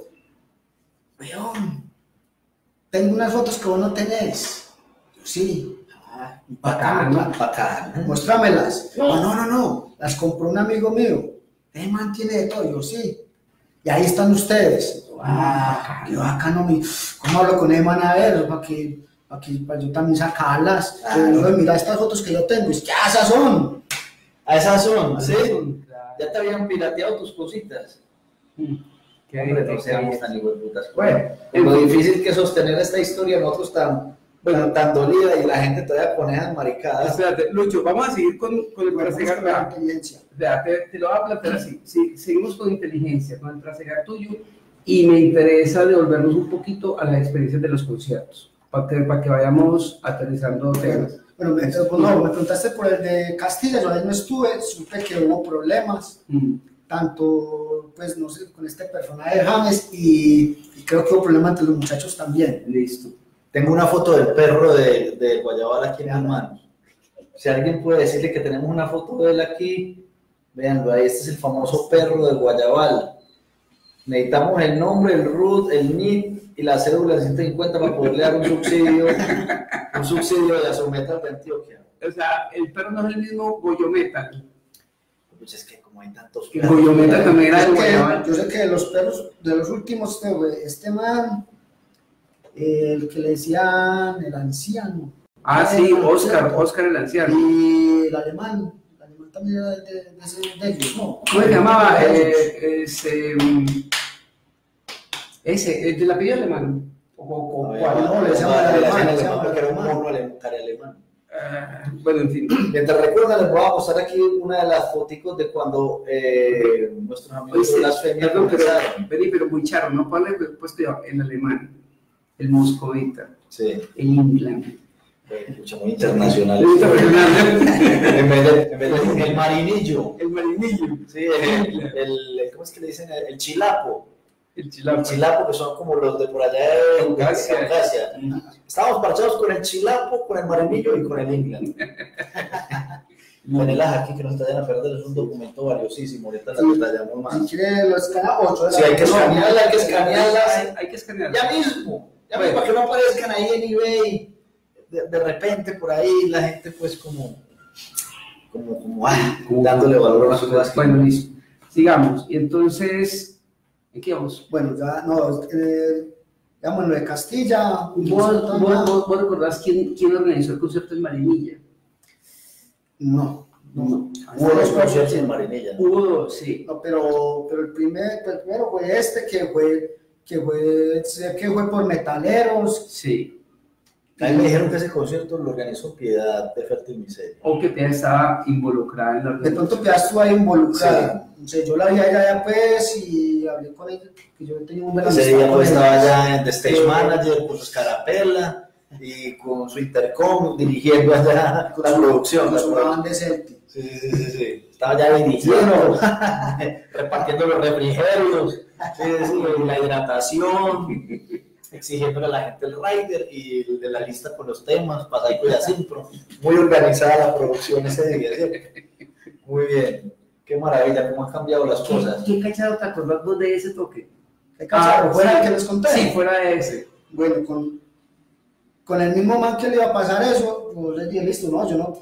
weón, tengo unas fotos que vos no tenés. Yo, sí. Ah, Bacano. bacán, bacán. Muéstramelas. No, no, no, no. Las compró un amigo mío. ¿Ese man tiene de todo? Yo, sí. Y ahí están ustedes. Yo, ah, qué bacano. Mi... ¿Cómo hablo con ese man a ver? Para que, para que para yo también sacarlas. Claro. Yo, mira estas fotos que yo tengo. Y ya, esas son. A esas son, ¿sí? Claro. Ya te habían pirateado tus cositas. Mm. Qué Hombre, bien, no seamos tan hijo de putas. Bueno, Bueno, lo en fin. difícil que sostener esta historia, nosotros tan, bueno, tan dolida y la gente todavía con esas maricadas. Espérate, Lucho, vamos a seguir con, con el Bueno, trasegar. con la inteligencia. Vea, te, te lo voy a plantear así. Sí, seguimos con inteligencia, con el trasegar tuyo, y me interesa devolvernos un poquito a las experiencias de los conciertos, para que, para que vayamos aterrizando temas. Bueno, me, pues no, me preguntaste por el de Castilla, yo ahí no estuve, supe que hubo problemas, Mm. tanto, pues no sé, con este personaje de James y, y creo que hubo problemas entre los muchachos también. Listo. Tengo una foto del perro de, de Guayabal aquí en las manos. Si alguien puede decirle que tenemos una foto de él aquí, véanlo ahí, este es el famoso perro de Guayabal. Necesitamos el nombre, el root, el N I T y la cédula de ciento cincuenta para poderle dar un subsidio, un subsidio de la Someta de Antioquia. O sea, el perro no es el mismo Goyo Metal. Pues es que como hay tantos Que Goyo Metal también era de Es que Guayabal. yo sé que de los perros, de los últimos, este, güey, este man, eh, el que le decían el anciano. Ah, sí, Oscar, Oscar el anciano. Y el alemán, el alemán también era de, de, de, ese- de ellos, ¿no? ¿Cómo se llamaba? De ellos. Eh, ese, mm, ese, el de la apellido alemán. O, o, o cuál, no, le le decían llaman alemán, alemán, le le decían llaman porque era un alemán. mono alemán, cara alemán. Ah, bueno, en fin. Mientras recuerdan, les voy a mostrar aquí una de las fotos de cuando eh, nuestros amigos de las femias Perdón, pero, comenzaron. vení, pero muy charro, no ponle pues cuidado, el alemán, el moscovita, Sí, el England. eh, mucho muy internacional. El internacional. En vez de, en vez de el marinillo. El marinillo, Sí, el, el, el- ¿cómo es que le dicen? El, el chilapo. el El chilapo. chilapo, que son como los de por allá de Caucasia. Caucasia. Estábamos parchados con el chilapo, con el marinillo y con el England. Ponelas aquí que no se te vayan a perder, es un documento valiosísimo. Ahorita las detallamos más. Si quiere lo escana ocho. Sí, hay que escanearla, hay que Hay, escanearla. hay que escanear. Ya mismo, ya mismo, para que no aparezcan ahí en eBay. De, de repente por ahí la gente pues como, como, como, ah, dándole valor a las cosas. que- Bueno, listo. Sigamos. Y entonces, ¿en qué vamos? Bueno, ya, no, eh, digamos, lo de Castilla. ¿Vos, vos, vos, vos recordás quién, quién organizó el concierto en Marinilla? No, no. Hubo dos conciertos en Marinilla, ¿no? Hubo dos, sí. No, pero, pero el, primer, el primero fue este, que fue, que fue, sé que fue por metaleros. Sí. A mí me dijeron que ese concierto lo organizó Piedad de Fértil Miseria. O que Pia estaba involucrada en la De pronto ya estuvo ahí involucrada. O sea, yo la vi allá, allá pues y hablé con ella, que yo tenía un buen Ese amistad día con pues ella. estaba ya en The Stage Eh, Manager con su escarapela y con su intercom dirigiendo allá con la su- producción. con la su producción. banda de Celtic. Sí, sí, sí, sí. Estaba ya dirigiendo, repartiendo los refrigerios, sí, sí, la hidratación, exigiéndole a la gente el rider y de la lista con los temas, para y así, pero muy organizada la producción ese día, ¿cierto? Muy bien. Qué maravilla, cómo han cambiado las cosas. ¿Qué, qué cachado te acordás vos de ese toque? ¿Qué cachado? Ah, ¿Fuera sí. el que les conté? Sí, fuera de ese. Bueno, con, con el mismo man que le iba a pasar eso, pues les dije, listo, no, yo no.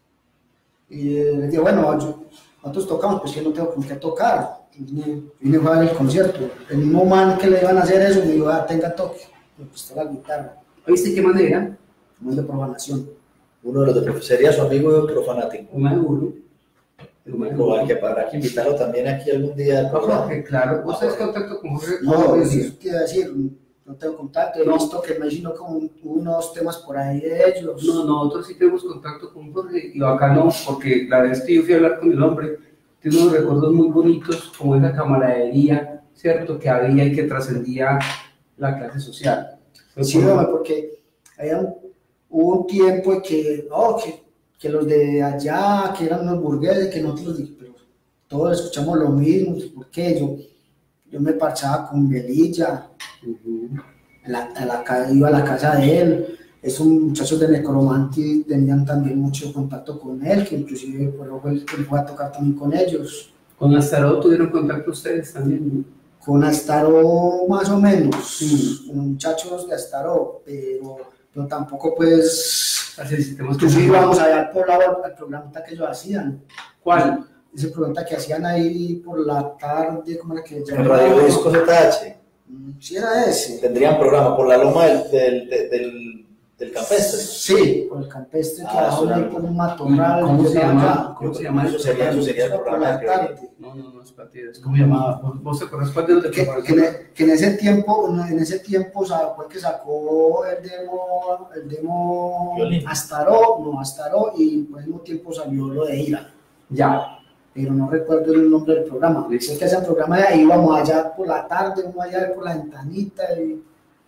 Y eh, les dije, bueno, yo, nosotros tocamos, pues yo no tengo con qué tocar. Vine, vine a jugar el concierto. El mismo man que le iban a hacer eso me dijo, ah, tenga toque. Me prestó la guitarra, ¿Oíste qué manera? no es de profanación. Uno de los de prof- sería su amigo y otro fanático. Una de uno. Una de Igual uno. que para que invitarlo también aquí algún día al No, programa. Jorge, claro. ¿Vos tenés contacto con Jorge? No, Jorge, eso sí. es que decir, no tengo contacto. He No. visto que me hicieron como unos temas por ahí de ellos. No, nosotros sí tenemos contacto con Jorge y acá no, porque la vez que yo fui a hablar con el hombre, tiene unos recuerdos muy bonitos, como esa camaradería, ¿cierto? Que había y que trascendía la clase social. Sí, hombre, porque había un, hubo un tiempo en que, no, que, que los de allá, que eran unos burgueses, que nosotros, pero todos escuchamos lo mismo, porque yo, yo me parchaba con Belilla, Uh-huh. en la, en la, ca- iba a la casa de él, esos muchachos de Necromanti tenían también mucho contacto con él, que inclusive pues, luego él, él fue a tocar también con ellos. Con Astarot tuvieron contacto ustedes también, ¿no? Con Astaro más o menos, Sí. con muchachos de Astaro, pero, pero tampoco pues, Así sí, tenemos que inclusive íbamos allá al poblado al programa que ellos hacían, ¿Cuál? ese programa que hacían ahí por la tarde, ¿cómo era que En llamaba? Radio Disco Z H Mm, sí era ese, tendrían programa por la loma del, del, del, del, del campestre. sí, por el campestre que Ah, bajaban eso ahí era- por un matorral, ¿Cómo que se estaba llama? allá. ¿Cómo se llama? Eso sería, eso sería el Por programa la de tarde. No, no, no es partidas. ¿Cómo llamaba? ¿Vos, vos te acuerdas cuál de los de Que, que, en, e- que en ese tiempo, en ese tiempo sa- fue que sacó el demo, el demo Violín. Astaró, no Astaró, y al mismo tiempo salió lo de Ira, Ya. pero no recuerdo el nombre del programa. Listo. Es que ese programa de ahí íbamos allá por la tarde, uno allá por la ventanita y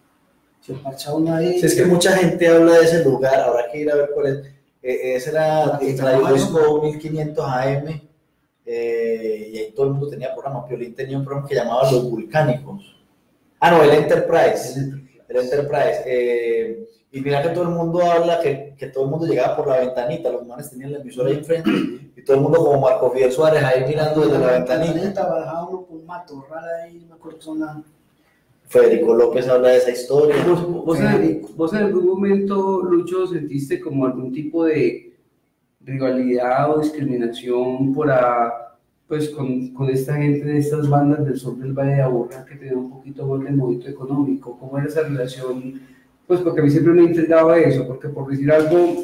se parchaba uno ahí. Si es que mucha gente habla de ese lugar, habrá que ir a ver cuál es. Eh, ese era ¿Qué el se Radio llama, Disco mil quinientos A M, eh, y ahí todo el mundo tenía programa. Piolín tenía un programa que llamaba Los Vulcánicos. Ah, no, el Enterprise. El Enterprise. Eh, y mira que todo el mundo habla que, que todo el mundo llegaba por la ventanita, los manes tenían la emisora ahí enfrente, y todo el mundo como Marco Fidel Suárez ahí mirando desde la ventanita. Bajaba uno con un matorral ahí, no me acuerdo qué zona. Federico López habla de esa historia. ¿Vos, vos, en, vos en algún momento, Lucho, sentiste como algún tipo de rivalidad o discriminación por a, pues, con, con esta gente de estas bandas del sur del Valle de Aburrá que tenían un poquito más de movimiento económico? ¿Cómo era esa relación? Pues porque a mí siempre me intrigaba eso, porque por decir algo,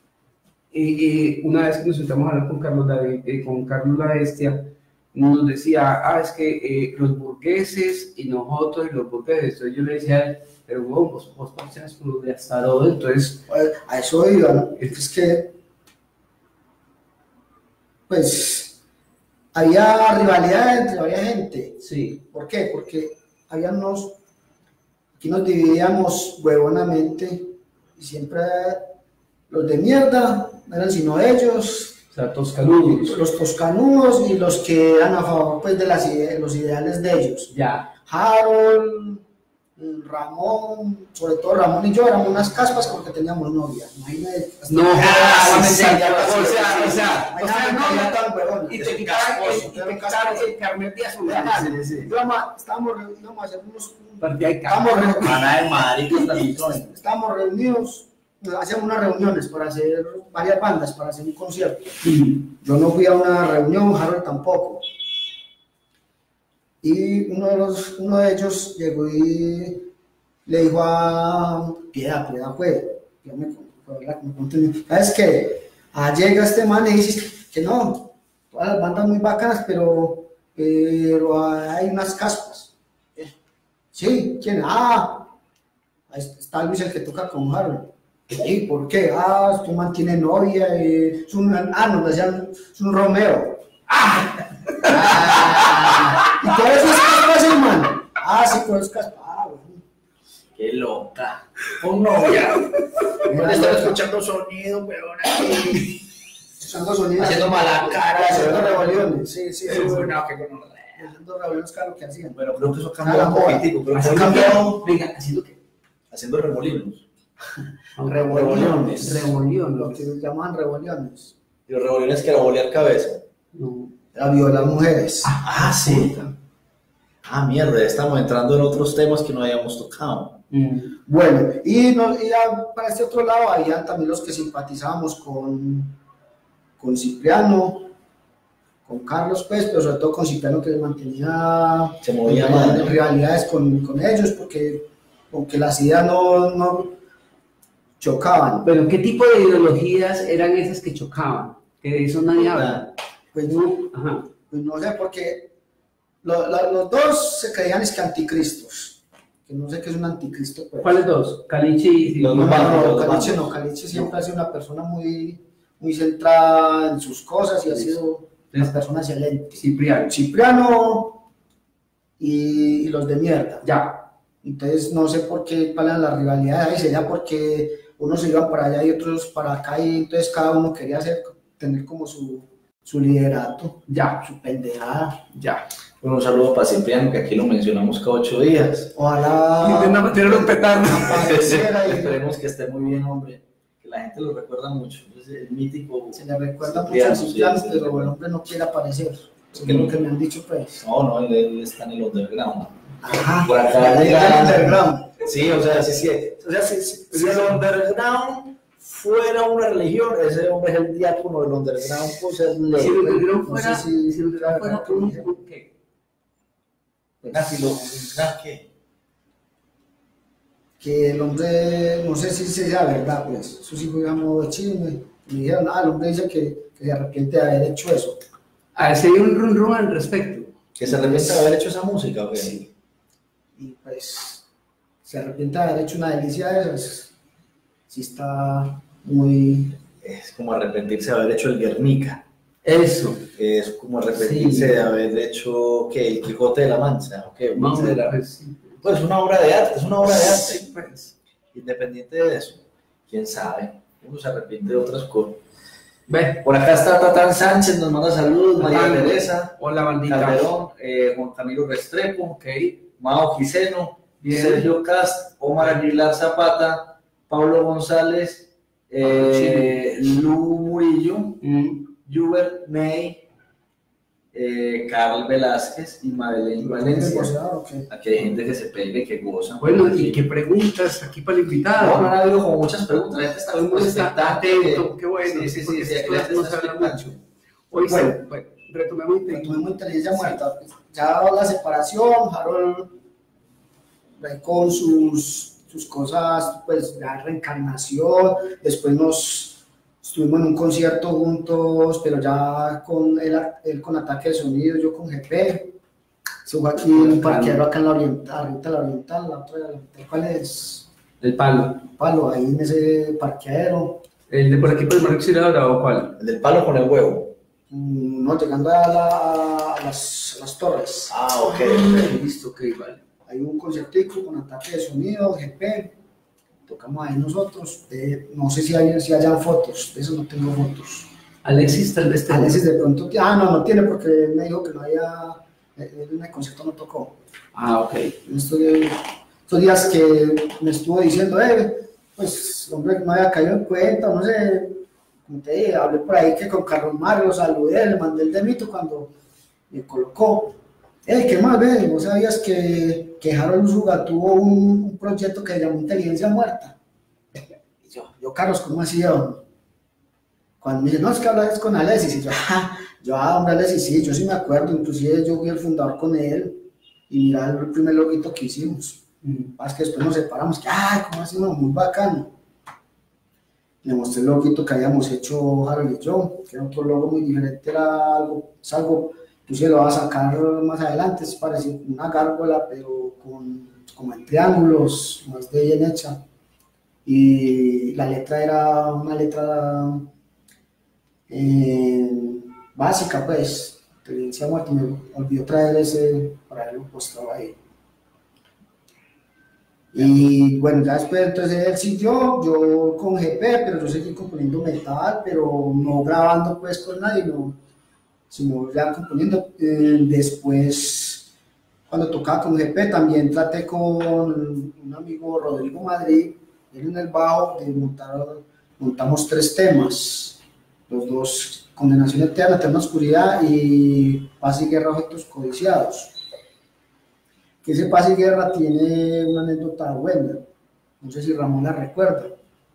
y, y una vez que nos sentamos a hablar con Carlos la, eh, con Carlos la Bestia, nos decía, ah, es que eh, los burgueses y nosotros y los burgueses. Entonces yo le decía a él, pero bueno, vos, vos parcelas con los de Astarot, entonces... A eso iba, ¿no? Es que, pues, había rivalidad entre varias gente. Sí. ¿Por qué? Porque había unos, aquí nos dividíamos huevonamente y siempre los de mierda no eran sino ellos, O sea, toscanudos. los toscanudos y los que eran a favor pues, de las ide- los ideales de ellos. Ya. Harold, Ramón, sobre todo Ramón y yo éramos unas caspas porque teníamos novia. Imagínate. No, Ah, sí, sí, sí, ya, o sí, sea, sí, o sí. sea, o sea, Imagínate, no, ya tan huevón. y te quitaban el, y te Era un quitaban casposo. el carnet de azul. Sí, sí. Íbamos a- Estábamos reunidos, íbamos a hacer unos. Partida de Estábamos campo. reunidos. Maná de maricos también son. Estábamos reunidos, hacíamos unas reuniones para hacer varias bandas, para hacer un concierto. Yo no fui a una reunión, Harold tampoco. Y uno de, los, uno de ellos llegó y le dijo a Piedad, Piedad fue, yo me, me conté, ¿sabes qué? Ah, llega este man y dice que no, todas las bandas muy bacanas, pero, pero hay unas caspas. Sí, ¿quién? Ah, ahí está Luis el que toca con Harold. ¿Y por qué? Ah, este man tiene novia, y es un, ah, nos decían, es un Romeo. ¡Ah! Ah, ¿y por eso es caspas, hermano? Ah, sí, por eso es caspas. Ah, bueno. Qué loca. Con novia. Mira, Están loca. escuchando sonido, weón, aquí. Usando sonidos. Haciendo mala cara. Haciendo revoliones. Sí, sí, sí. No, sí. que no. Haciendo revoliones, claro que hacían. Bueno, creo que eso ha Ah, cambiado un joda. poquitico. Pero Haciendo ha cambiado Venga, haciendo qué? haciendo remolinos. Revoliones. Lo Revoliones. que llamaban revoliones. Y los remolinos que era bolear cabeza. No. Era violar mujeres. Ah, sí. Ah, mierda, estamos entrando en otros temas que no habíamos tocado. Mm. Bueno, y, no, y ya para este otro lado habían también los que simpatizábamos con, con Cipriano, con Carlos, pues, pero sobre todo con Cipriano, que mantenía Se movía eh, mal, ¿no? rivalidades con, con ellos, porque aunque las ideas no, no chocaban. Pero, ¿qué tipo de ideologías eran esas que chocaban? Que de eso nadie habla. Pues no, Ajá. pues no sé, porque lo- lo- los dos se creían es que anticristos, que no sé qué es un anticristo, pues. ¿Cuáles dos? Caliche y... Los No, dos no, bandos, no, los Caliche bandos. no, Caliche siempre ha sido una persona muy, muy centrada en sus cosas y ha sido una persona excelente. Cipriano. Cipriano y, y los de mierda. Ya. Entonces no sé por qué cuál eran las rivalidades ahí, sería porque unos se iban para allá y otros para acá y entonces cada uno quería hacer, tener como su, su liderato, Ya. su pendejada. Ya. Bueno, un saludo para Cipriano, que aquí lo mencionamos cada ocho días. Ojalá Intentamos tener un petardo. apareciera y Esperemos que esté muy bien, hombre. Que la gente lo recuerda mucho. Es el mítico. se le recuerda mucho Cipriano, a Cipriano, sí, sí, pero sí. el hombre no quiere aparecer, que según no? lo que me han dicho pues. No, no, él, él está en el underground. Ajá, Por acá el llega- underground. Sí, o sea, sí, sí. O sea, si, si- si el underground fuera una religión, ese hombre es el diácono del underground, pues es Si ley. el underground No fuera... sé si- Si el underground fuera un... un- ¿qué? Venga, si lo underground, ¿qué? Que el hombre, no sé si sea verdad, pues, eso sí fue a modo de chisme. Me dijeron, ah, el hombre dice que, que se arrepiente de haber hecho eso. A ese hay un run run al respecto. ¿Que se arrepiente de haber hecho esa música, o qué? Sí. Y pues, se arrepiente de haber hecho una delicia de esas. Sí está muy... Es como arrepentirse de haber hecho el Guernica. Eso. Es como arrepentirse Sí. de haber hecho, ¿qué? El Quijote de la Mancha, ¿o qué? Vamos, Etcétera. pues, sí. Pues una obra de arte, es una obra de arte. Sí, pues. Independiente de eso, quién sabe, uno se arrepiente de otras cosas. Ve. Por acá está Tatán Sánchez, nos manda saludos, María Tatán. Teresa, Hola, bandita. Calderón, eh, Juan Camilo Restrepo, Ok. Mao Quiseno, Bien. Sergio Cast, Omar Aguilar Zapata, Pablo González, eh, Lu Murillo, Mm. Hubert May, eh, Carl Velázquez y Madeleine Valencia. Okay. Aquí hay gente que se pega y que goza. Bueno, ¿y qué preguntas aquí para el invitado? No, no han habido como muchas preguntas, la gente está Todo el muy mundo está expectante. atento, qué bueno. Sí, sí, sí, porque sí, estas la cosas gente no está se hablan expectante. mucho. Hoy Bueno. sí, bueno, retomemos un poquito. Tuvimos inteligencia muerta. Ya la separación, Harold ahí con sus, sus cosas, pues la reencarnación. Después nos estuvimos en un concierto juntos, pero ya con él, él con ataque de sonido, yo con G P. Se fue aquí en un parqueadero acá en la oriental, ahorita la oriental, la otra, la oriental, ¿cuál es? El palo. Palo, ahí en ese parqueadero. ¿El de por aquí por el Marco Auxiliadora o cuál? El del palo con el huevo. Mm, No, llegando a, la- a las, a las torres. Ah, ok. Listo, ok, vale. Hay un conciertico con ataque de sonido, G P, tocamos ahí nosotros, eh, no sé si hay, si hayan fotos, de eso no tengo fotos. Alexis tal vez te... Alexis de pronto, tiene- ah, no, no tiene porque él me dijo que no había, él en el concierto no tocó. Ah, ok. En estos, estos días que me estuvo diciendo, eh, pues, hombre, no había caído en cuenta, no sé, como te dije, hablé por ahí que con Carlos Mario, lo saludé, le mandé el demito cuando me colocó. Eh, ¿qué más ves? ¿Vos sabías que, que Harold Usuga tuvo un, un proyecto que se llamó Inteligencia Muerta? Y yo, yo, Carlos, ¿cómo así? Yo? Cuando me dice, no, es que hablas con Alexis, y yo, ah, yo, ah, hombre, Alexis, sí, yo sí me acuerdo, inclusive yo fui el fundador con él, y mira el primer loguito que hicimos. Mm. Es que después nos separamos, que, ay, ¿cómo así? No, muy bacano. Le mostré el loguito que habíamos hecho Harold y yo, que era otro logo muy diferente, era algo, es algo, inclusive lo vas a sacar más adelante, es parecido una gárgola, pero con, como en triángulos, más de bien hecha. Y la letra era una letra eh, básica, pues, Inteligencia Muerta, me olvidó traer ese para haberlo postado ahí. Y bueno, ya después entonces él siguió, yo con G P, pero yo seguí componiendo metal, pero no grabando pues con nadie, no, sino ya componiendo. Eh, después, cuando tocaba con G P, también traté con un amigo, Rodrigo Madrid, él en el bajo, de montar, montamos tres temas, los dos Condenación Eterna, Eterna Oscuridad y Paz y Guerra, Objetos Codiciados. Que ese Paz y Guerra tiene una anécdota buena, no sé si Ramón la recuerda.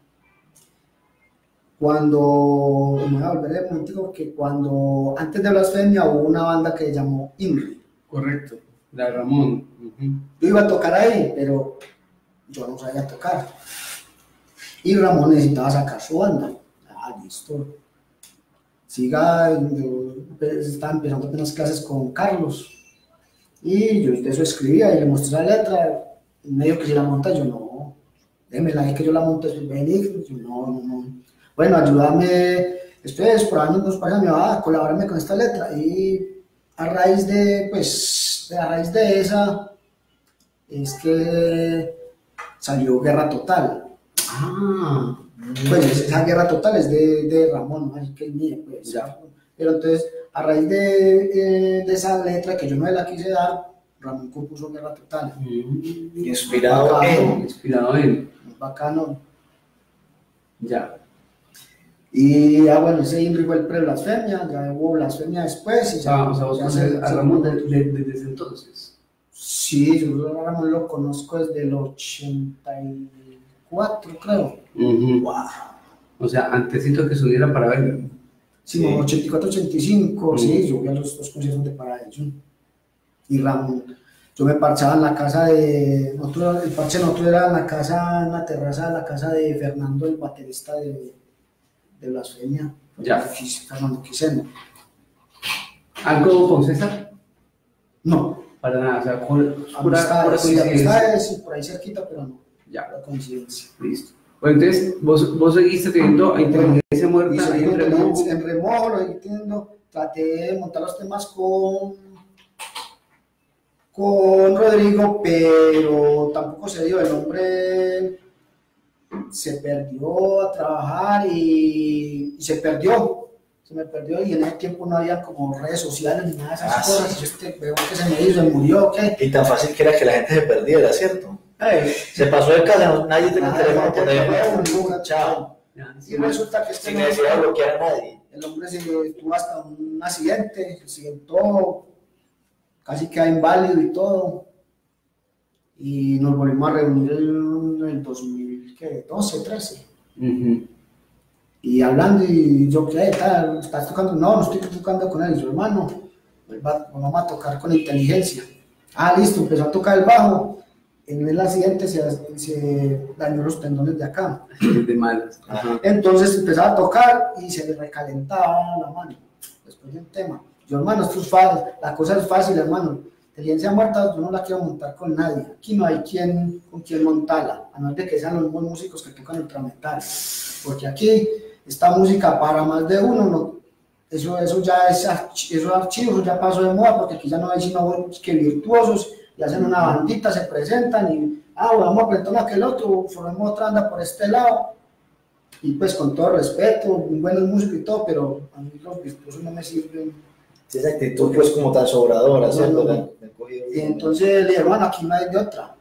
Cuando, me voy a volver de momentico, porque cuando, antes de Blasfemia hubo una banda que se llamó INRI. Correcto, la Ramón. Uh-huh. Yo iba a tocar ahí, pero yo no sabía tocar. Y Ramón necesitaba sacar su banda. Ah, listo. Siga, yo estaba empezando apenas clases con Carlos. Y yo de eso escribía y le mostré la letra. Y me dijo que si la monta, yo no. Démela, es que yo la monte, ven. Yo no, no, no. Bueno, ayúdame. Estoy explorando unos países, me va a colaborarme con esta letra. Y a raíz de, pues, a raíz de esa, es que salió Guerra Total. Ah, pues esa Guerra Total es de, de Ramón, ¿no? Que es mía, pues. Ya. Pero entonces, a raíz de, de, de esa letra que yo no me la quise dar, Ramón compuso Guerra Total. mm, Inspirado Bacano. en. inspirado en. Muy bacano. Ya. Y ah, bueno, ese INRI fue el pre-blasfemia, ya hubo blasfemia después. Y ya, Ah, o sea, vos ya conoces se- a Ramón de- de- desde ese entonces. Sí, yo a Ramón lo conozco desde el ochenta y cuatro, creo. Uh-huh. Wow. O sea, antesito que subiera para verlo. Sí, Sí. ochenta y cuatro, ochenta y cinco, Mm. sí, yo fui a los dos conciertos de Paraíso. Y Ramón, yo me parchaba en la casa de, nosotros, el parche de nosotros era en la casa, en la terraza de la casa de Fernando, el baterista de, de Blasfemia. Ya. Fernando Quiseno. ¿Algo con César? No, Para nada, o sea, pura, pura, pura amistades, sí, coincidencia. amistades, y por ahí cerquita, pero no, Ya, pura coincidencia. listo. Bueno, entonces, vos, vos seguiste teniendo a inteligencia Y muerta seguí ahí en en remojo. remojo, en remojo, lo seguí teniendo, traté de montar los temas con, con Rodrigo, pero tampoco se dio, el hombre se perdió a trabajar y, y se perdió, se me perdió y en ese tiempo no había como redes sociales ni nada de esas Ah, cosas, sí. y yo este, veo que se me hizo, se murió, ¿qué? Y tan fácil que era que la gente se perdiera, ¿cierto? Ey, Se pasó de casa, no- nadie tenía ah, teléfono no, por no, teléfono. no, no, Chao. Ya, Y resulta que este Sin hombre- necesidad de bloquear a nadie. el hombre se tuvo hasta un accidente, se accidentó, casi queda inválido y todo. Y nos volvimos a reunir en el dos mil doce, trece. Uh-huh. Y hablando, y yo, ¿qué tal? ¿Estás tocando? No, no estoy tocando con él, y su hermano. Pues va- vamos a tocar con inteligencia. Ah, listo, empezó a tocar el bajo. En el accidente se, se dañó los tendones de acá. De malas. Ajá. Entonces empezaba a tocar y se le recalentaba la mano. Después de un tema. Yo, hermano, esto es fácil, la cosa es fácil, hermano. Inteligencia muerta, yo no la quiero montar con nadie. Aquí no hay quien, con quien montarla, a no ser de que sean los mismos músicos que tocan ultrametal. Porque aquí, esta música para más de uno, no, eso, eso ya es arch- eso archivo, eso ya pasó de moda, porque aquí ya no hay sino buenos que virtuosos, y hacen una bandita, se presentan y, ah, bueno, vamos a presentar aquel otro, formemos otra banda por este lado. Y pues con todo respeto, muy buenos músicos y todo, pero a mí los virtuosos no me sirven. Sí, esa actitud pues como tan sobradora, ¿cierto? No, no, no. La- la he cogido. Y entonces le dije, hermano, aquí no hay de otra.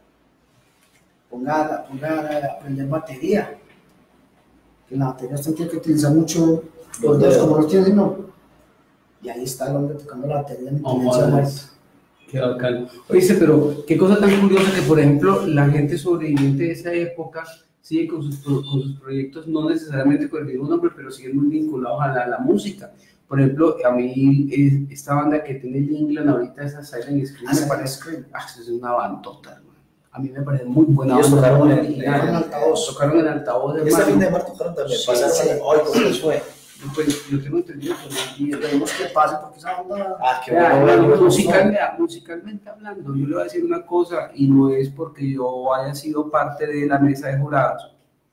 Ponga, ponga a aprender batería. Que la batería usted tiene que utilizar mucho los Los dedos dedos. como los tiene, ¿no? Y ahí está el hombre tocando la batería en Oh, inteligencia madre. muerta. Qué bacán. Oíste, pero qué cosa tan curiosa que, por ejemplo, la gente sobreviviente de esa época sigue con sus, pro- con sus proyectos, no necesariamente con el mismo nombre, pero siguen muy vinculados a la, a la música. Por ejemplo, a mí eh, esta banda que tiene el England ahorita, esa Silent Scream, Ah, me Silent parece, Scream. ah, eso es una bandota, hermano. A mí me parece muy buena Ellos banda. tocaron en- original. en altavoz. Tocaron en altavoz, Y este hermano. fin de semana tocaron también. Sí, Pasaron sí. hoy, ¿cómo les fue? Pues yo tengo entendido que no, y- Esperemos que pase porque esa banda. Ah, qué Vea, bueno. hermano, bueno, musical- vea, musicalmente hablando, yo le voy a decir una cosa, y no es porque yo haya sido parte de la mesa de jurados,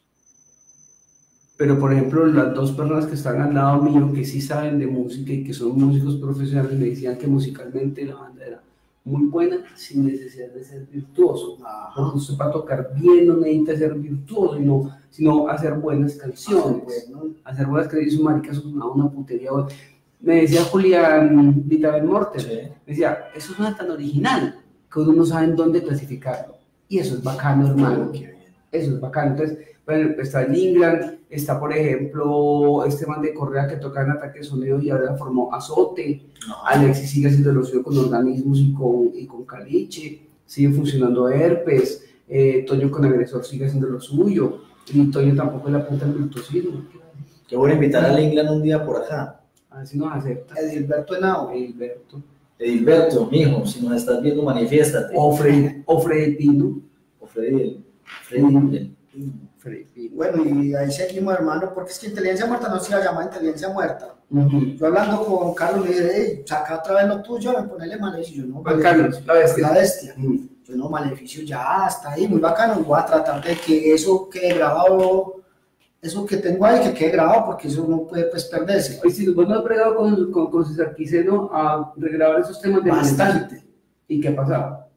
pero por ejemplo, las dos personas que están al lado mío, que sí saben de música y que son músicos profesionales, me decían que musicalmente la banda era muy buena sin necesidad de ser virtuoso. Ajá. Porque usted para tocar bien no necesita ser virtuoso, sino, sino hacer buenas canciones. Bueno, Hacer buenas canciones, su marica, eso es una, una putería. Me decía Julián Vita Morter, Sí. me decía, eso suena tan original que uno no sabe en dónde clasificarlo. Y eso es bacano, hermano. Qué bien. Eso es bacano. Entonces, Bueno, está Lingland, está por ejemplo este man de Correa que toca en Ataque de Sonido y ahora formó Azote. No. Alexis sigue haciendo lo suyo con organismos y con, y con Caliche, sigue funcionando Herpes. eh, Toño con Agresor sigue haciendo lo suyo, y Toño tampoco le apunta el virtuosismo. Qué bueno invitar a Lingland un día por acá. A ver si nos acepta. Edilberto Henao. Edilberto. Edilberto, mijo, si nos estás viendo, manifiéstate. O Freddy, o Freddy Pino. O Freddy, Freddy, Freddy Pino. Bueno, y ahí seguimos, hermano, porque es que Inteligencia Muerta no se iba a llamar Inteligencia Muerta. Uh-huh. Yo hablando con Carlos le dije, hey, saca otra vez lo tuyo, me ponele Maleficio. Yo, no, Juan Carlos, la bestia. La bestia. Uh-huh. Yo no, Maleficio ya está ahí, muy bacano. Voy a tratar de que eso quede grabado, eso que tengo ahí, que quede grabado, porque eso no puede pues perderse. Oye, si vos no has pregado con, con, con César Quiseno a regrabar esos temas de Bastante. ¿Y qué ha pasado?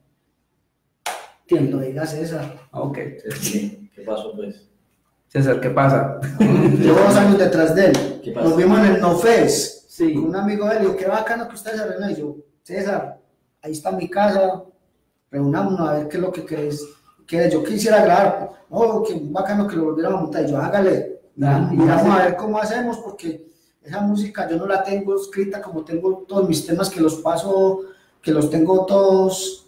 Que lo diga César. Ah, ok. ¿Qué, ¿Qué pasó pues? César, ¿qué pasa? Llevo dos años detrás de él. ¿Qué pasa? Nos vimos en el No Fest. Sí. Con un amigo de él, dijo, qué bacano que ustedes se reúnan. Y yo, César, ahí está mi casa, reunámonos a ver qué es lo que querés. Que yo quisiera grabar, oh, qué bacano que lo volviéramos a montar. Y yo, hágale, Ah, y vamos a ver cómo hacemos, porque esa música yo no la tengo escrita como tengo todos mis temas que los paso, que los tengo todos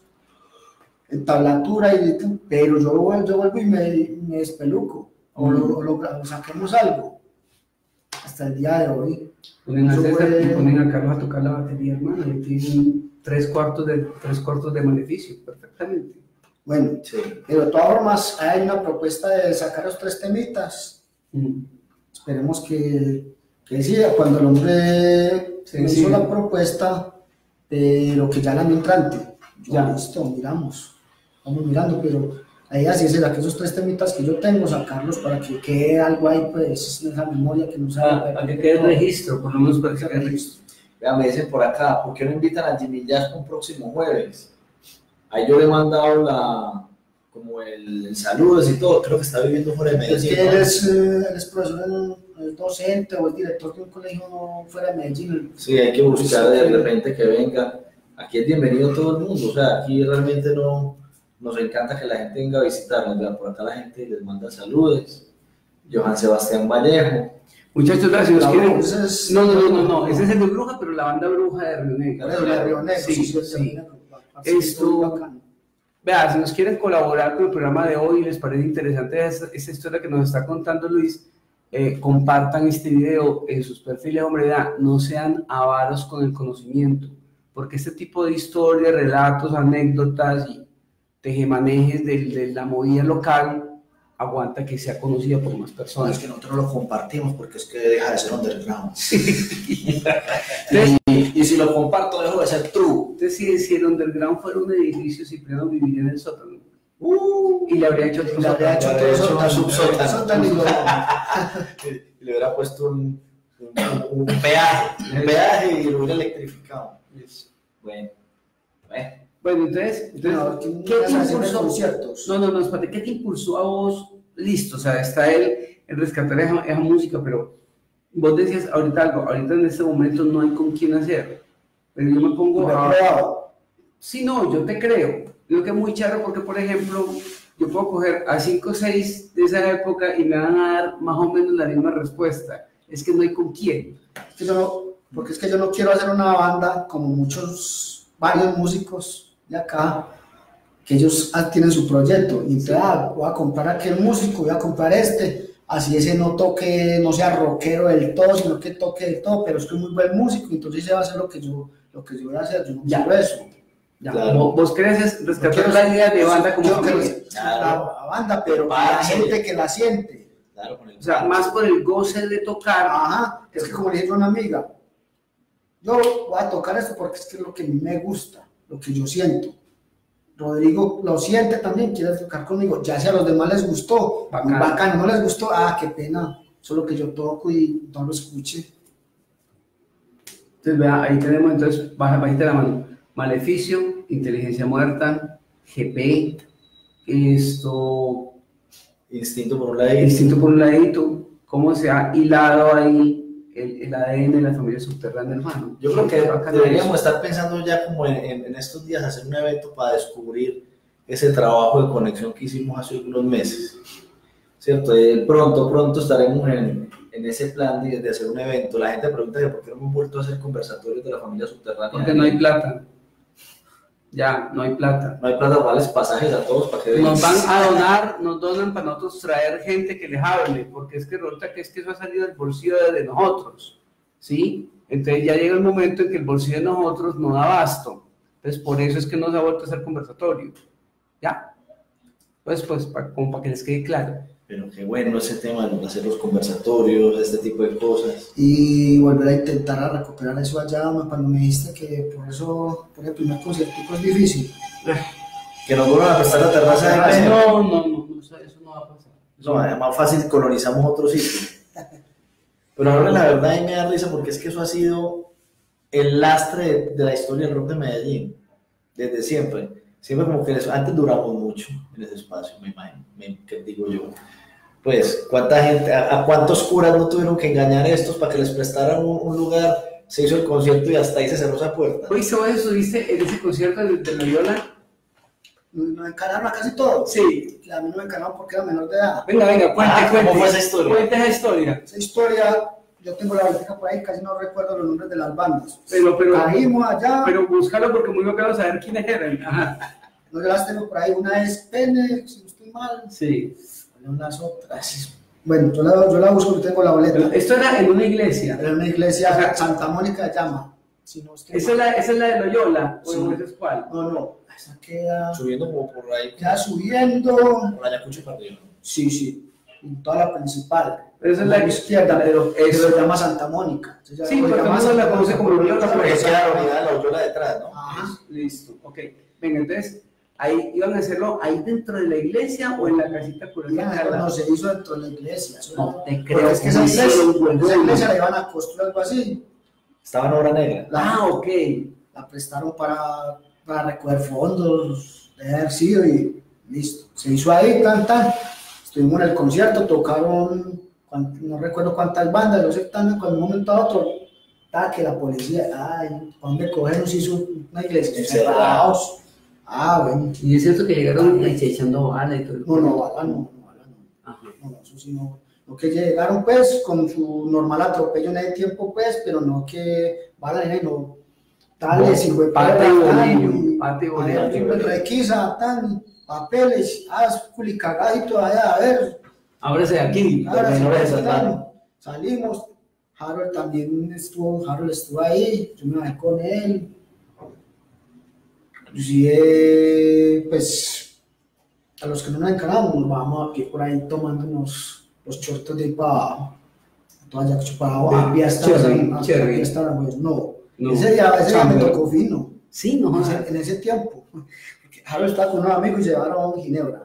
en tablatura, y, pero yo, yo vuelvo y me, me despeluco, o, mm. lo, o, lo, o saquemos algo, hasta el día de hoy. Ponen a César fue... y ponen a Carlos a tocar la batería, hermano, y tienen tres cuartos de, tres cuartos de Maleficio, perfectamente. Bueno, sí. Pero de todas formas hay una propuesta de sacar los tres temitas. Mm. Esperemos que, que sí, cuando el hombre sí, hizo sí. la propuesta, pero que ya el año entrante, ya listo, miramos, vamos mirando, pero ahí así será que esos tres temitas que yo tengo, sacarlos para que quede algo ahí, pues, en esa memoria que no sabe. Ah, para que quede el registro, por lo menos para que quede el registro. Vean, me dicen por acá, ¿por qué no invitan a Jimmy Jazz un próximo jueves? Ahí yo le he mandado la, como el, el saludos y todo, creo que está viviendo fuera de Medellín. Es que él es, eh, él es profesor, es docente o es director de un colegio no fuera de Medellín. Sí, hay que buscar de repente que venga. Aquí es bienvenido todo el mundo, o sea, aquí realmente no, nos encanta que la gente venga a visitarnos. Vean, por acá la gente les manda saludos. Johan Sebastián Vallejo. Muchachos, gracias. ¿Quieren? Es... No, no, no, no, no, ese es el de Bruja, pero la banda Bruja de Río Negro. De Río Negro, sí, sí, sí. Esto, vea, si nos quieren colaborar con el programa de hoy y les parece interesante esta, esta historia que nos está contando Luis, eh, compartan este video en sus perfiles, hombre, da, no sean avaros con el conocimiento, porque este tipo de historias, relatos, anécdotas y tejemanejes de, de la movida local aguanta que sea conocida por más personas. No, es que nosotros lo compartimos porque es que deja de ser underground. Entonces, y, y si lo comparto, dejo de ser true. Entonces, si, si el underground fuera un edificio, Cipriano viviría en el sótano. Uh, y le habría hecho otro le habría hecho otro subsótano. Y le hubiera puesto un, un, un peaje, un peaje y lo hubiera electrificado. Yes. Bueno, bueno. Bueno, entonces, entonces no, ¿qué, ¿qué te impulsó? No, no, no, espérate, ¿qué te impulsó a vos? Listo, o sea, está él en rescatar esa, esa música, pero vos decías ahorita algo, ahorita en este momento no hay con quién hacer, pero yo me pongo a... Sí, no, yo te creo, creo que es muy charro porque, por ejemplo, yo puedo coger a cinco o seis de esa época y me van a dar más o menos la misma respuesta, es que no hay con quién. Es que yo no, porque es que yo no quiero hacer una banda como muchos, varios músicos de acá, que ellos tienen su proyecto, y entonces ah, voy a comprar aquel músico, voy a comprar este, así ese no toque, no sea rockero del todo, sino que toque del todo, pero es que es muy buen músico, entonces ese va a hacer lo que yo, lo que yo voy a hacer, yo no ya. quiero eso. Ya. Claro. ¿Vos, vos crees rescatar no la idea de banda como yo que que claro. la banda, pero para la gente que la siente. Claro, con el o sea, más por el goce de tocar. Ajá, es que como le dije a una amiga, yo voy a tocar esto porque es que es lo que a mí me gusta, lo que yo siento. Rodrigo lo siente también, quiere tocar conmigo, ya si a los demás les gustó, bacán, bacán, no les gustó, ah, qué pena, solo que yo toco y no lo escuche. Entonces, vea, ahí tenemos, entonces, baja, bajita la mano, Maleficio, Inteligencia Muerta, G P, esto... Instinto por un ladito. Instinto por un ladito, cómo se ha hilado ahí el, el A D N de la familia subterránea, hermano. Yo creo que deberíamos estar pensando ya como en, en, en estos días hacer un evento para descubrir ese trabajo de conexión que hicimos hace unos meses. ¿cierto? Eh, pronto, pronto estaremos en, en ese plan de, de hacer un evento. La gente pregunta que por qué no hemos vuelto a hacer conversatorios de la familia subterránea. Porque no hay plata. Ya, no hay plata. No hay plata para darles pasajes a todos para que vengan. Nos van a donar, nos donan para nosotros traer gente que les hable, porque es que resulta que es que eso ha salido del bolsillo de nosotros, ¿sí? Entonces ya llega el momento en que el bolsillo de nosotros no da abasto. Entonces por eso es que no se ha vuelto a hacer conversatorio. ¿Ya? Pues, pues, pa, como para que les quede claro. Pero qué bueno ese tema de hacer los conversatorios, este tipo de cosas. Y volver a intentar a recuperar eso allá, cuando me dijiste que por eso, por el primer conciertico es difícil. Que nos vuelvan a prestar la terraza de No, no, no, no, eso no va a pasar. No, es más fácil colonizamos otro sitio. Pero ahora la verdad a mí me da risa porque es que eso ha sido el lastre de, de la historia del rock de Medellín, desde siempre. Siempre como que eso, antes duramos mucho en ese espacio, me imagino, me, que digo yo. Pues, ¿cuánta gente, a, a cuántos curas no tuvieron que engañar a estos para que les prestaran un, un lugar? Se hizo el concierto y hasta ahí se cerró esa puerta. ¿Hoy hizo eso, viste, en ese concierto de, de Loyola? Nos encararon a casi todos. Sí. A mí no me encararon porque era menor de edad. Venga, venga, cuente, Ah, cuente. ¿cómo fue esa historia? Cuente esa historia. Esa historia, yo tengo la biblioteca por ahí, casi no recuerdo los nombres de las bandas. Pero, pero, Caímos allá. pero búscalo porque muy bacano saber quiénes eran. Ajá. No, yo las tengo por ahí. Una es Pene, si no estoy mal. Sí. Unas otras. Bueno, yo la, yo la busco, yo tengo la boleta. Pero esto era en una iglesia. Era una iglesia, O sea, Santa Mónica de Llama. Si no estoy ¿Esa es, mal. la, ¿Esa es la de Loyola? ¿O Sí. esa es cuál? No, no. Esa queda, Subiendo como por ahí, queda subiendo. por Ayacucho para arriba. Sí, sí. En toda la principal. Pero esa es la izquierda, pero eso. se llama Santa Mónica. Se llama- Sí, se porque llama no se la conoce como Loyola, Porque pues. queda la unidad de la Loyola detrás, ¿no? Ajá. Listo, ok. Venga, entonces, ahí iban a hacerlo ahí dentro de la iglesia o en la casita cural. Oigan, no se hizo dentro de la iglesia. Eso No era- te porque creo es que que esa no iglesia, hicieron un esa huevón. iglesia la iban a construir algo así. Estaba en obra negra. La, Ah, ok. la prestaron para, para recoger fondos, de haber sido y listo. Se hizo ahí, tan, tan. Estuvimos en el concierto, tocaron, cuan- no recuerdo cuántas bandas, no sé tan, cuando un momento a otro, ta, que la policía, ay, ¿para dónde cogemos? Hizo una iglesia, Encerrados. encerrados. Ah, bueno. Y es cierto que llegaron echando bala y todo. No, no, bala no, no, bala no. Ajá. No, no, eso sí no. No que llegaron pues con su normal atropello en el tiempo pues, pero no que bala ni no. Dale, si fue Pate y bolillo, pate y bolillo. bolillo. Requisa, tan, papeles, haz culicagadito allá, a ver. Ábrese de aquí. Ahora Los sí, menores de tan, Santana. salimos. Harold también estuvo, Harold estuvo ahí, yo me bajé con él. Inclusive, pues, a los que no nos encaramos, nos vamos aquí por ahí tomándonos los chortos de ahí para abajo. Toda Ayacucho para abajo. De Había hasta Cherry, hasta- Cherry. había hasta- pues, no. No. Ese día, ese día me Chamber. tocó fino. Sí, no, En ese, en ese tiempo. Porque Harold estaba con unos amigos y llevaron ginebra.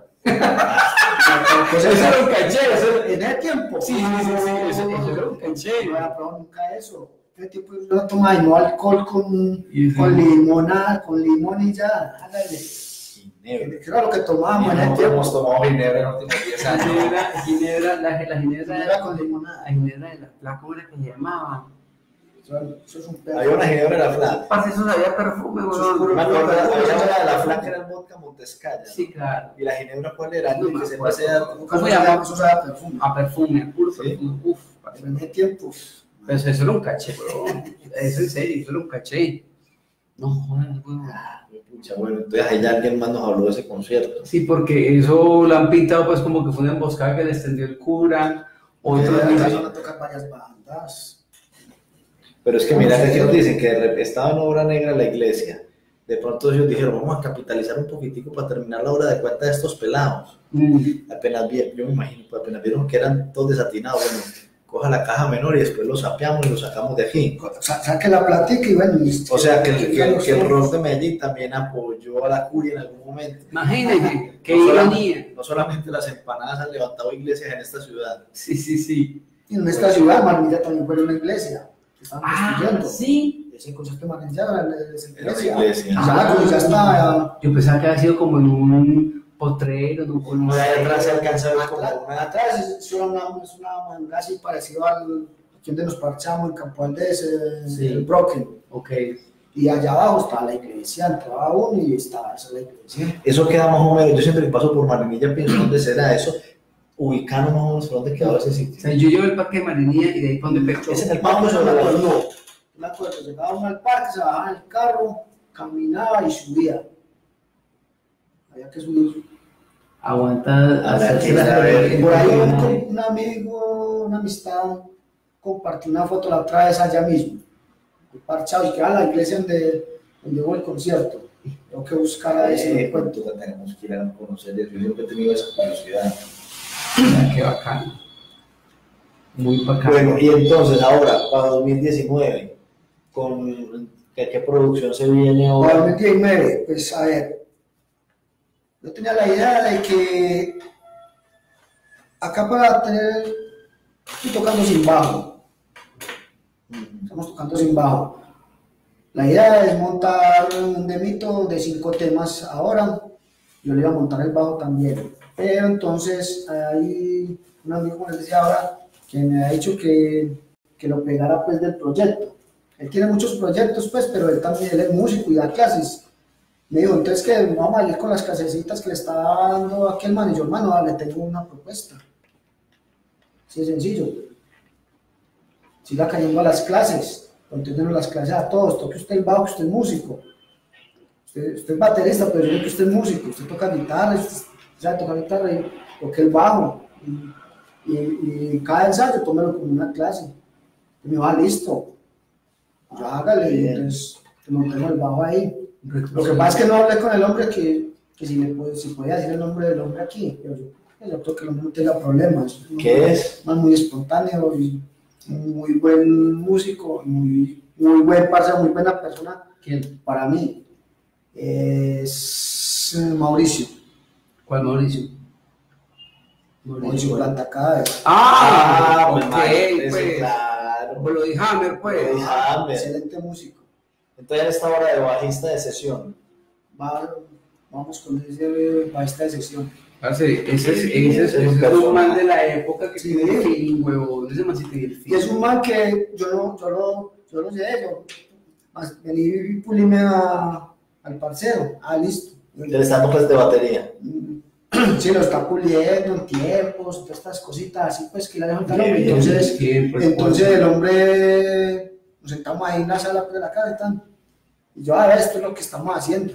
Entonces, Eso era un caché, eso en ese tiempo. Sí, sí, sí, sí, eso, eso era un caché. No había probado nunca eso. Ese tipo yo no tomaba no alcohol con, Y sí. con limonada, con limón y ya. Hágale. Ginebra. Que era lo que tomábamos en ese No tiempo. hemos tomado Ginebra en los últimos diez La años. ginebra, ginebra, la, la ginebra, Era con limonada. la ginebra de la placa, ¿cómo era que se llamaba? Eso, eso es un pedazo. Había una Ginebra de la Flaca. Parce, eso sabía perfume, Eso es weón. puro- Me acuerdo, había una de la Flaca, era el vodka Montescaya. Sí, claro. ¿Y la Ginebra cuál era? No El me que se acuerdo. pasea. ¿Cómo se llama? Eso sabe a perfume. A perfume, a puro Sí. perfume. Uf, parce. Pero en ese tiempo. Pero eso era un caché, weón. Eso en serio, eso era un caché. No, joder, weón. Pucha, bueno, entonces ahí ya alguien más nos habló de ese concierto. Sí, porque eso lo han pintado pues como que fue una emboscada que le extendió el cura. Otros En esa dicen, zona tocan varias bandas. Pero es que mira que aquí nos dicen que de rep- estaba en obra negra la iglesia. De pronto ellos dijeron, vamos a capitalizar un poquitico para terminar la obra de cuenta de estos pelados. mm, Apenas vi, yo me imagino, pues apenas vieron que eran todos desatinados. Bueno, coja la caja menor y después lo sapeamos y lo sacamos de aquí. Sa- Saque la platica y bueno. y- O sea que el, que, el- que el los- rock de Medellín también apoyó a la curia en algún momento. imagínate, qué No solam- ironía. No solamente las empanadas han levantado iglesias en esta ciudad. Sí, sí, sí. Y en nuestra ciudad, Marmilla también fue una iglesia. Que estaban Ah, construyendo. sí. Ese concierto de Marmilla era la de esa Era una iglesia. iglesia. Ya la cosa ya está. Yo pensaba que había sido como en un potrero, no con Uno de ahí atrás se alcanza a ver como Atrás, una... atrás es, es una, es una manga así parecido al aquí donde nos parchamos en Campo Valdés, eh, Sí. el Broken. Ok. Y allá abajo está la iglesia, entraba uno y estaba esa la iglesia. Eso queda más o menos, yo siempre que paso por Marinilla pienso dónde será eso. Ubicanos más o menos por dónde quedaba ese O sitio. sea, yo llevo el parque de Marinilla y de ahí para donde pegó. ¿Es en el Más o parque menos sobre me la acuerdo. avenida? Yo me acuerdo, llegaba uno al parque, se bajaba en el carro, caminaba y subía. Había que subir. Aguanta hasta hasta que la ver. Por ahí un, un amigo, una amistad, compartió una foto la otra vez allá mismo. Parchado, y que a la iglesia donde, donde hubo el concierto. Tengo que buscar a ese Eh, encuentro. cuánto tenemos que ir a conocer. Yo siempre he tenido esa curiosidad. Qué bacano. Muy bacano. Bueno, y entonces ahora, para dos mil diecinueve, ¿con qué, qué producción se viene Para ahora? dos mil diecinueve, pues a ver, yo tenía la idea de que acá para tener, estoy tocando sin bajo, estamos tocando sin bajo. La idea es montar un demito de cinco temas ahora, yo le iba a montar el bajo también, pero entonces hay un amigo, como les decía ahora, que me ha dicho que, que lo pegara pues del proyecto. Él tiene muchos proyectos pues, pero él también él es músico y da clases. Me dijo, entonces que vamos a ir con las clasecitas que le está dando aquel man, y yo, hermano, le tengo una propuesta. Así de sencillo. Siga cayendo a las clases, continúen las clases a todos, toque usted el bajo, que usted es músico. Usted, usted es baterista, pero yo sé que usted es músico, usted toca guitarra, usted sabe tocar guitarra y toque el bajo. Y, y, y cada ensayo, tómelo como una clase. Y me dijo, ah, listo. Yo hágale, y entonces montemos el bajo ahí. Lo que pasa es que no hablé con el hombre que, que si, le puede, si podía decir el nombre del hombre aquí, pero yo, yo creo que el hombre no tenga problemas. ¿Qué es? Es muy espontáneo y muy buen músico, muy, muy buen parce, muy buena persona. ¿Quién? Para mí es Mauricio. ¿Cuál Mauricio? Mauricio Planta cada vez. Ah, pues, ok, madre, pues. eso, claro. Pues lo de Hammer, pues. Lo de Hammer. Excelente músico. Entonces, en esta hora de bajista de sesión. Va, vamos con ese bajista de sesión. Parce, ese es, ese es, Ese es ese un es un personaje. man de la época que Sí. tiene feeling, huevón. Ese man sí tiene Y feeling. es un man que yo no, yo lo, yo lo sé, yo más vení y pulíme a, al parcero. Ah, listo. Le está dando clases de batería. Sí, lo está puliendo en tiempos, todas estas cositas así, pues que le dejan tal hombre. Bien, Entonces, bien, pues, entonces pues. el hombre, nos sentamos ahí en la sala de la casa y tal. Y yo, a ver, esto es lo que estamos haciendo.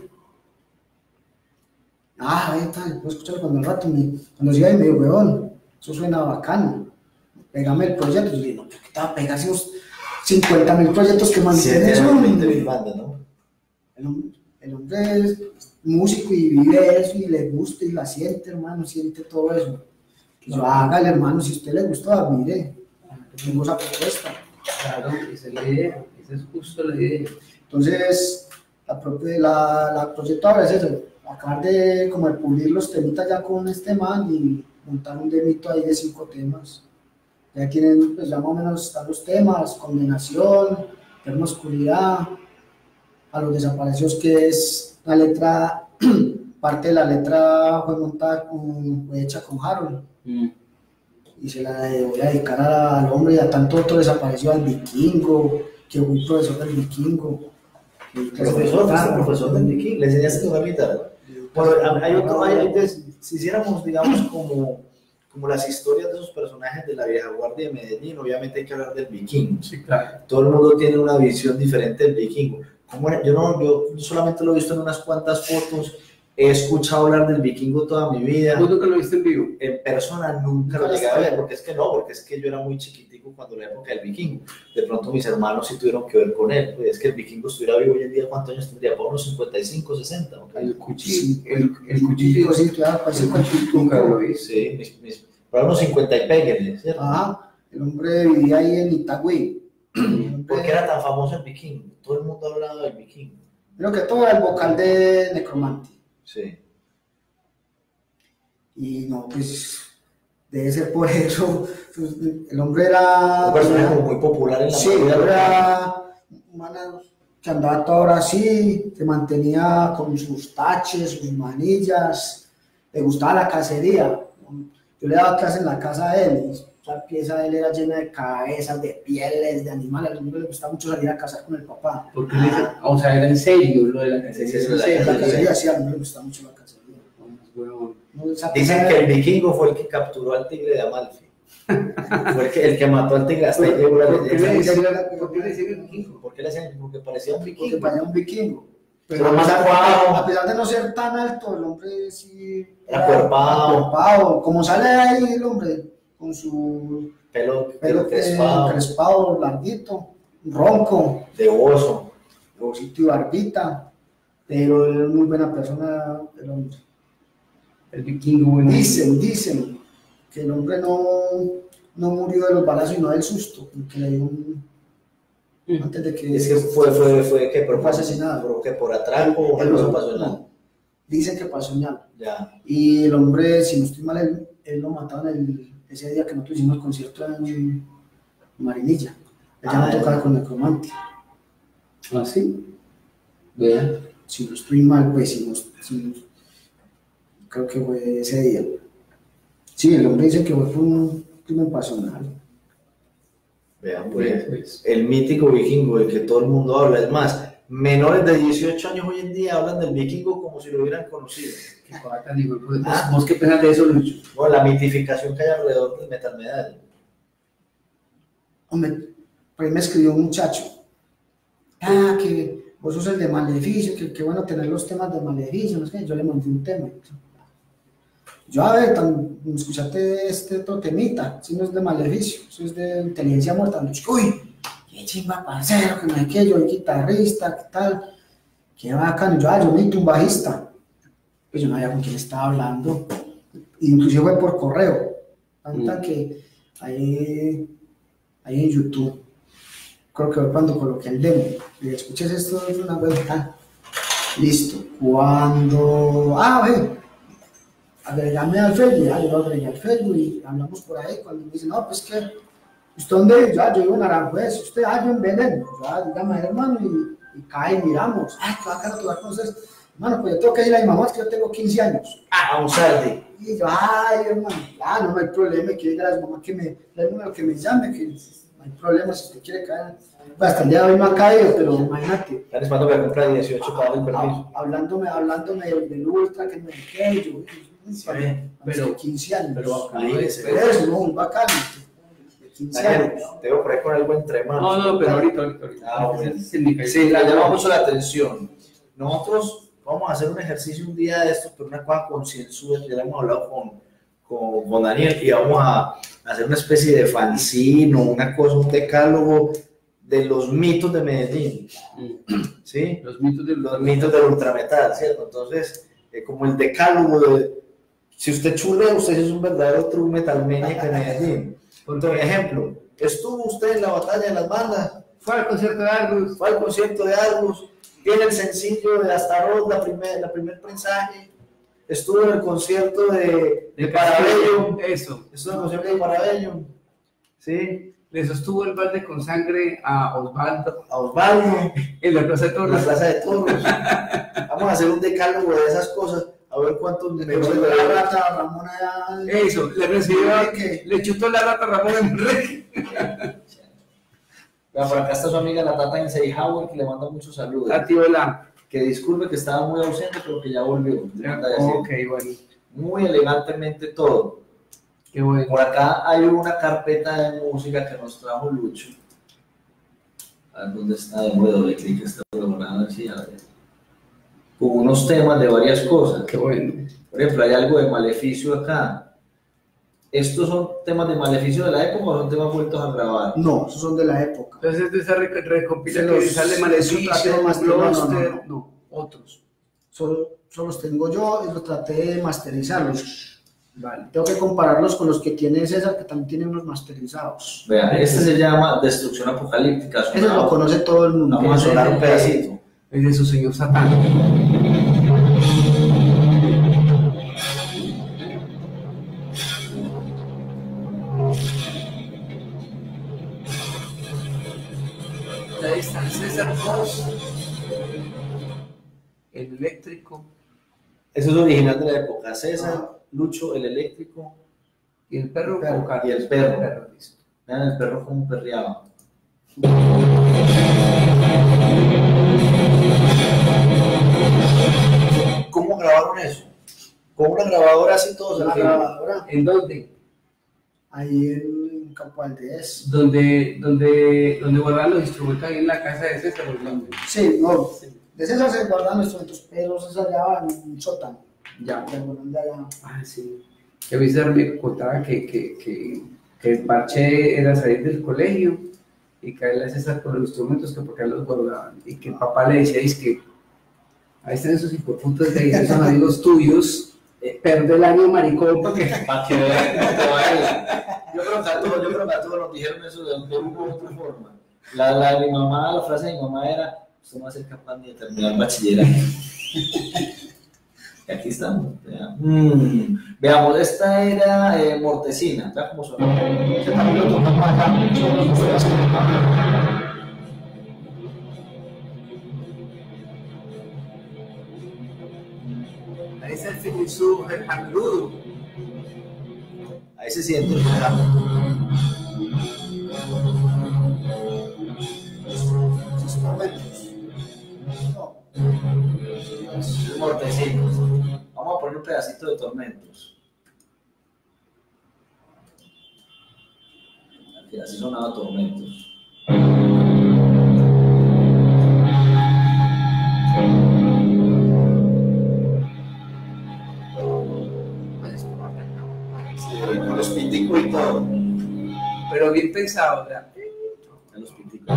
Ah, ahí está, puedo escucharlo cuando el rato, me, cuando siga ahí me dijo, weón, eso suena bacano, pégame el proyecto. Y yo dije, no, ¿qué te va a pegar si unos cincuenta mil proyectos que mantienen eso? veinte mil bandas, ¿no? El hombre, el hombre es músico y vive eso y le gusta y la siente, hermano, siente todo eso. Y yo, hágale, hermano, si a usted le gusta, mire, tengo esa propuesta. Claro, esa es la idea. Esa es justo la idea. Entonces, la, propia, la, la proyecto ahora es eso, acabar de, como de pulir los temitas ya con este man y montar un demito ahí de cinco temas. Ya tienen, pues ya más o menos están los temas, condenación, eterna oscuridad, a los desaparecidos, que es la letra, parte de la letra fue montada, con, fue hecha con Harold. Mm. Y se la voy a dedicar a- al hombre y a tanto otro desaparecido, al vikingo, que fue profesor del vikingo. Profesor, fuiste profesor de Viking, le enseñaste a tocar guitarra. Bueno, hay otro, hay, hay- si hiciéramos, digamos, como, como las historias de esos personajes de la vieja guardia de Medellín, obviamente hay que hablar del vikingo. Sí, claro. Todo el mundo tiene una visión diferente del vikingo. ¿Cómo era? Yo, no, yo solamente lo he visto en unas cuantas fotos, he escuchado hablar del vikingo toda mi vida. ¿Vos nunca lo viste en vivo? En persona nunca lo llegué a ver, porque es que no, porque es que yo era muy chiquitico cuando la época del vikingo. De pronto mis hermanos sí tuvieron que ver con él. Pues es que el vikingo estuviera vivo hoy en día, ¿cuántos años tendría? ¿Por unos cincuenta y cinco, sesenta? ¿Ok? El cuchillo. Sí, El, el cuchillo. sí, claro, pues, El cuchillo nunca lo vi. Sí, mis, mis, para unos cincuenta y péguenle, ¿cierto? Ajá, el hombre vivía ahí en Itagüí. ¿Por qué era tan famoso el vikingo? Todo el mundo hablaba del vikingo. Creo que todo era el vocal de Necromante. Sí. Y no, pues debe ser por eso. Pues, el hombre era. Un personaje como muy popular en la Sí, el mayoría de hombre los era un man que andaba toda hora así, se mantenía con sus taches, sus manillas, le gustaba la cacería. Yo le daba clase en la casa de él, y la pieza de él era llena de cabezas, de pieles, de animales. Al hombre le gustaba mucho salir a cazar con el papá. Porque le dicen, o sea, era en serio lo de la cacería. Sí, sí, en la serio. La cacería, sí, al hombre le gustaba mucho la cacería. weón. No, esa Dicen cosa que de- el vikingo fue el que capturó al tigre de Amalfi. Fue el que, el que mató al tigre, hasta ahí llegó la ¿Por qué le leyenda. decían- por qué le decían el vikingo? ¿Por qué le decían? Porque parecía un porque vikingo. parecía un vikingo. Pero a más pesar, acuado. a pesar de no ser tan alto, el hombre sí Era acuerpado. acuerpado. Como sale ahí el hombre, con su Pelo, pelo pelo crespado, crespado, crespado larguito, ronco, de oso. bolsito y barbita, pero él es muy buena persona, el hombre. El vikingo, bueno. Dicen, dicen que el hombre no, no murió de los balazos, sino del susto, que le dio un, antes de que... Es que fue, fue, fue que por, Fue asesinado. por, que por atraco o él no se no- pasó nada. no. Dicen que pasó en algo. Ya. Y el hombre, si no estoy mal, él, él lo mataron el, ese día que nosotros hicimos el concierto en Marinilla. Él ya Ah, no ya. tocaba con Necromante. ¿Ah, sí? Vean. Si no estoy mal, pues, si no, si- creo que fue ese día. Sí, el hombre dice que fue por un crimen pasional. Vean, Pues, pues. pues. El mítico vikingo del que todo el mundo habla. Es más, menores de dieciocho años hoy en día hablan del vikingo como si lo hubieran conocido. Qué pata, digo, pues, Ah. ¿vos qué pensás de eso, Lucho? No, la mitificación que hay alrededor del metal medal. Hombre, por ahí me escribió un muchacho. Ah, que vos sos el de Maleficio, que qué bueno tener los temas de Maleficio. No sé qué. Yo le mandé un tema. Yo, a ver, tan, escuchate este otro temita. Si no es de Maleficio, eso es de Inteligencia Mortal. Uy, qué chimba, parcero, que no hay que yo, soy guitarrista, qué tal. Qué bacano. Yo, ah, yo necesito un bajista. Pues yo no sabía con quién estaba hablando. Inclusive fue por correo. Tanta Mm. que ahí, ahí en YouTube, creo que fue cuando coloqué el demo. Y escuches esto de una vez. Ah, listo. Cuando. Ah, ve. Agregame al Facebook. Ya, yo lo agregué al Facebook y hablamos por ahí. Cuando me dicen, no, pues que. ¿Usted dónde vive? Ya, yo vivo en Aranjuez. ¿Usted? Ah, yo en Belén. Ya, dígame, hermano. Y, y cae y miramos. Ay, qué bacano te va a conocer. Hermano, pues yo tengo que ir a mi mamá, es que yo tengo quince años. Ah, vamos tarde. Y yo, ay, hermano, ah, no, no hay problema, que diga a las mamás que me, el número que me llame, que no hay problema si usted quiere caer. Pues hasta el día de hoy no ha caído, pero imagínate, Están esperando que compra dieciocho para el permiso. hab- hablándome, hablándome del, del ultra, que me quedé, yo, Sí, pero quince años. pero bacano, Imagínese. Pero eso, no, muy bacano, de quince años. Te veo por ahí con algo entre manos. No, no, pero ahorita, ahorita, ahorita. Ah, bueno. Ese es mi caída. Sí, la llama mucho la atención. Nosotros vamos a hacer un ejercicio un día de estos, pero una cosa concienzuda, ya lo hemos hablado con, con, con Daniel, y vamos a hacer una especie de fanzine o una cosa, un decálogo de los mitos de Medellín, Mm. ¿sí? Los mitos de Los mitos del ultrametal, ¿cierto? Entonces, eh, como el decálogo de, si usted chulea, usted es un verdadero true metal maniac de Medellín. Por ejemplo, estuvo usted en la batalla de las bandas, Fue al concierto de Argus. fue al concierto de Argus, tiene el sencillo de Astaroth, la primer, la primer prensaje, estuvo en el concierto de, de Parabellum, Eso. estuvo en el concierto de Parabellum, ¿sí? Le sostuvo el balde con sangre a Osvaldo A Osvaldo, en la Plaza de en la Toros. Plaza de Toros. Vamos a hacer un decálogo de esas cosas, a ver cuántos Pero menores de de la edad. rata, Ramona ya... Eso, le recibió, ¿Qué? le chutó la rata a Ramón Enrique. Vea, por acá está su amiga la Tata Enseihauer, que le manda muchos saludos. A tío la. Que disculpe que estaba muy ausente, pero que ya volvió. Le manda a decir. Ok, bueno. Muy elegantemente todo. Qué bueno. Por acá hay una carpeta de música que nos trajo Lucho. A ver dónde está, de doble clic, está programado así, a ver. Con unos temas de varias cosas. Qué bueno. Por ejemplo, hay algo de Maleficio acá. ¿Estos son temas de Maleficio de la época o son temas vueltos a grabar? No, esos son de la época. Entonces, de esa rec- recopila Se que los- sale se Maleficio, traté más- no, no, no, Gloucester, no. no, otros. Solo, solo los tengo yo y los traté de masterizarlos. Vale. Tengo que compararlos con los que tiene César, que también tiene unos masterizados. Vean, este se llama Destrucción Apocalíptica. Ese lo conoce todo el mundo. Vamos a sonar un pedacito. Es de su señor Satán. Ahí está César dos. El eléctrico Eso es original de la época. César, Lucho, el eléctrico y el perro. El perro. Boca. y el perro. perro, listo. Vean el perro como perreaba. ¿Cómo grabaron eso? Con una grabadora así todo Una salió. grabadora. ¿En dónde? Ahí en Campo Valdés. Donde, donde, donde guardan los instrumentos ahí en la casa de César, ¿o dónde? Sí, no. De César se guardan los instrumentos, pero César ya en un sótano. Ya. De Colombia ya. Ah, sí. Que a mí César me contaba que, que, que, que el parche era salir del colegio y caerle a César con los instrumentos, que porque los guardaban. Y que el papá le decía, es que ahí están esos hipoputas de ahí, esos son amigos tuyos, eh, perde el año maricón para que... Para que vean cómo te baila. Yo creo que a todos, yo creo que a todos nos dijeron eso de de una u otra forma. La, la de mi mamá, la frase de mi mamá era, usted no va a ser capaz ni de terminar el bachillerato. Y aquí estamos. Veamos, mm, veamos esta era eh, Mortecina, ¿sabes cómo suena? Que también lo tocamos acá, mucho los ustedes que tocan. Ahí está el finisú, el jangludo. Ahí se siente el programa. Esos momentos. No. Es Mortecina. Vamos a poner un pedacito de Tormentos. Aquí así sonaba Tormentos. Sí, con los piticos y todo. Pero bien pensado, ¿verdad? En los piticos.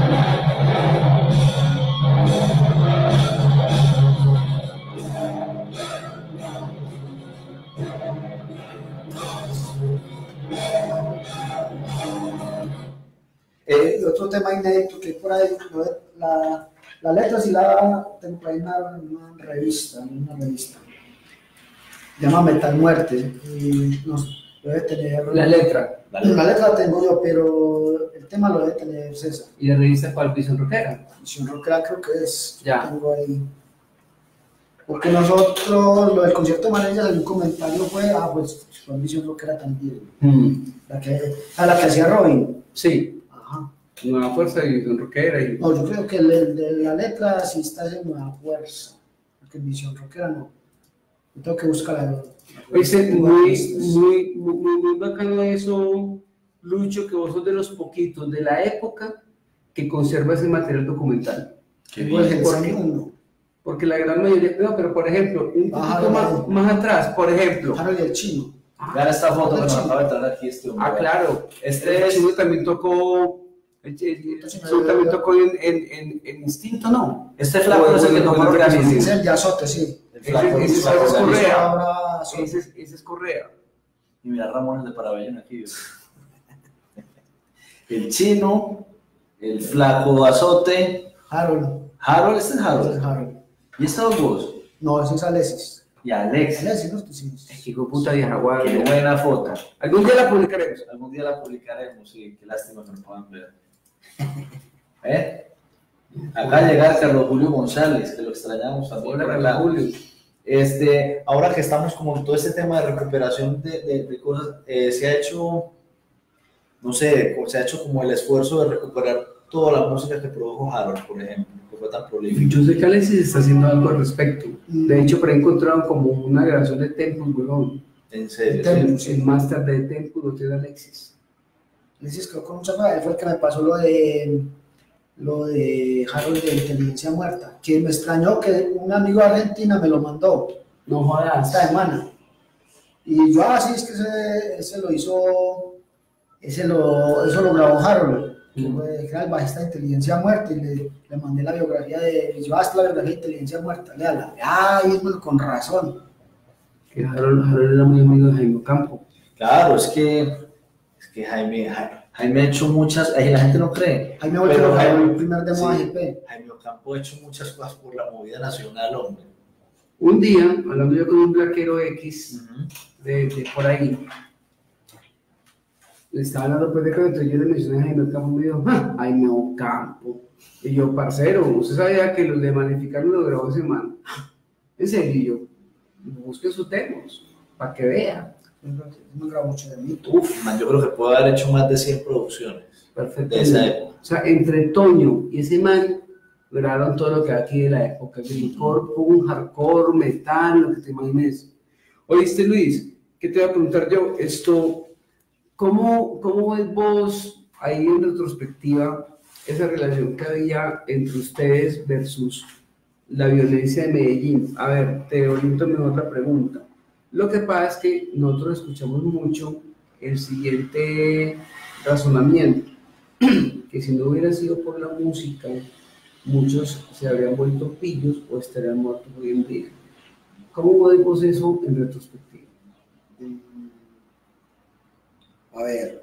Eh, y otro tema inédito que hay por ahí, lo de- la, la letra sí la tengo por ahí en una, en una revista, en una revista. Se llama Metal Muerte. Y nos debe tener. La letra. La La letra la tengo yo, pero el tema lo debe tener César. ¿Y la revista cuál? Visión Rockera. Visión Rockera creo que es. Ya. Tengo ahí. Porque nosotros, lo del concierto de Manella, salió un comentario, fue, ah, pues fue Visión Rockera también. Mm. La que, a la que hacía Robin. Sí, Ajá. Nueva Fuerza de Visión Rockera. Y... No, yo creo que el, el de la letra sí está en Nueva Fuerza. Porque en Visión Rockera no. Yo tengo que buscar la. Oye, muy, muy, muy, muy bacano eso, Lucho, que vos sos de los poquitos de la época que conserva ese material documental. Qué Tengo el bien. ¿Por Gensan qué? uno. Porque la gran mayoría, no, pero por ejemplo, un Ajá, poquito no, más, no. más atrás, por ejemplo. Harold y el chino. Vean esta foto que nos acaba de traer aquí este hombre. Ah, claro, Este este es- chino también tocó, el el- el chino también tocó en, en, en, en Instinto, ¿no? Este flaco es el que tomó los Es Grammys. el de Azote, sí. El flaco, Ese- el ese flaco es de Correa. Alicia. Ahora Azote. Ese es, ese es Correa. Y mira Ramón el de Parabellón aquí. El chino, el flaco Azote, Harold. Harold, este es Ese es Harold. Harold. Y estos dos. No, ese es Alexis. Y Alex. Alexis, ¿no? Sí, sí. Es que hijo de puta vieja guarda. Qué buena foto. Algún día la publicaremos. Algún día la publicaremos, sí. Qué lástima que no puedan ver. ¿Eh? Acá llega Carlos Julio González, que lo extrañamos también. Hola, por Carlos acá. Julio. Este, ahora que estamos como en todo este tema de recuperación de, de, de cosas, eh, se ha hecho, no sé, se ha hecho como el esfuerzo de recuperar toda la música que produjo Harold, por ejemplo, que fue tan prolífico. Yo sé que Alexis está haciendo algo al respecto. De hecho, por ahí encontraron como una grabación de Tempus, weón. En serio. Tem- sí. El máster de Tempus lo tiene Alexis. Alexis creo que mucha él fue el que me pasó lo de lo de Harold de Inteligencia Muerta, que me extrañó que un amigo de Argentina me lo mandó No jodas. esta semana. Y yo, ah, sí, es que ese, ese lo hizo, ese lo, eso lo grabó Harold, que, Mm. fue, que era el bajista de Inteligencia Muerta, y le, le mandé la biografía de, y yo, hasta la biografía de Inteligencia Muerta, léala. Ah, y bueno, con razón. Que Harold, Harold era muy amigo de Jaime Campo. Claro, es que, es que Jaime, Ja- Jaime ha hecho muchas, eh, la gente no cree, Ahí me voy a Pero grabar Jaime- el primer demo sí. de A G P. Jaime Ocampo ha hecho muchas cosas por la movida nacional, hombre. Un día, hablando yo con un blaquero X de, de por ahí, le estaba hablando pues de cuando yo le mencioné a Jaime Campo, me dijo, ¡ah! Jaime Campo. Y yo, parcero, ¿usted sabía que los de Magnificarme lo grabó ese man? En serio, y yo, busque sus temas, para que vea. No grabó mucho de mí. Uf, man, yo creo que puede haber hecho más de cien producciones Perfecto. de esa época. O sea, entre Toño y ese man, grabaron todo lo que hay aquí de la época, grindcore, punk, hardcore, metal, lo que te imagines. Oíste, Luis, ¿qué te voy a preguntar yo? Esto, ¿cómo, cómo ves vos ahí en retrospectiva esa relación que había entre ustedes versus la violencia de Medellín? A ver, te oriento en otra pregunta. Lo que pasa es que nosotros escuchamos mucho el siguiente razonamiento, que si no hubiera sido por la música, muchos se habrían vuelto pillos o estarían muertos hoy en día. ¿Cómo ves vos eso en retrospectiva? A ver,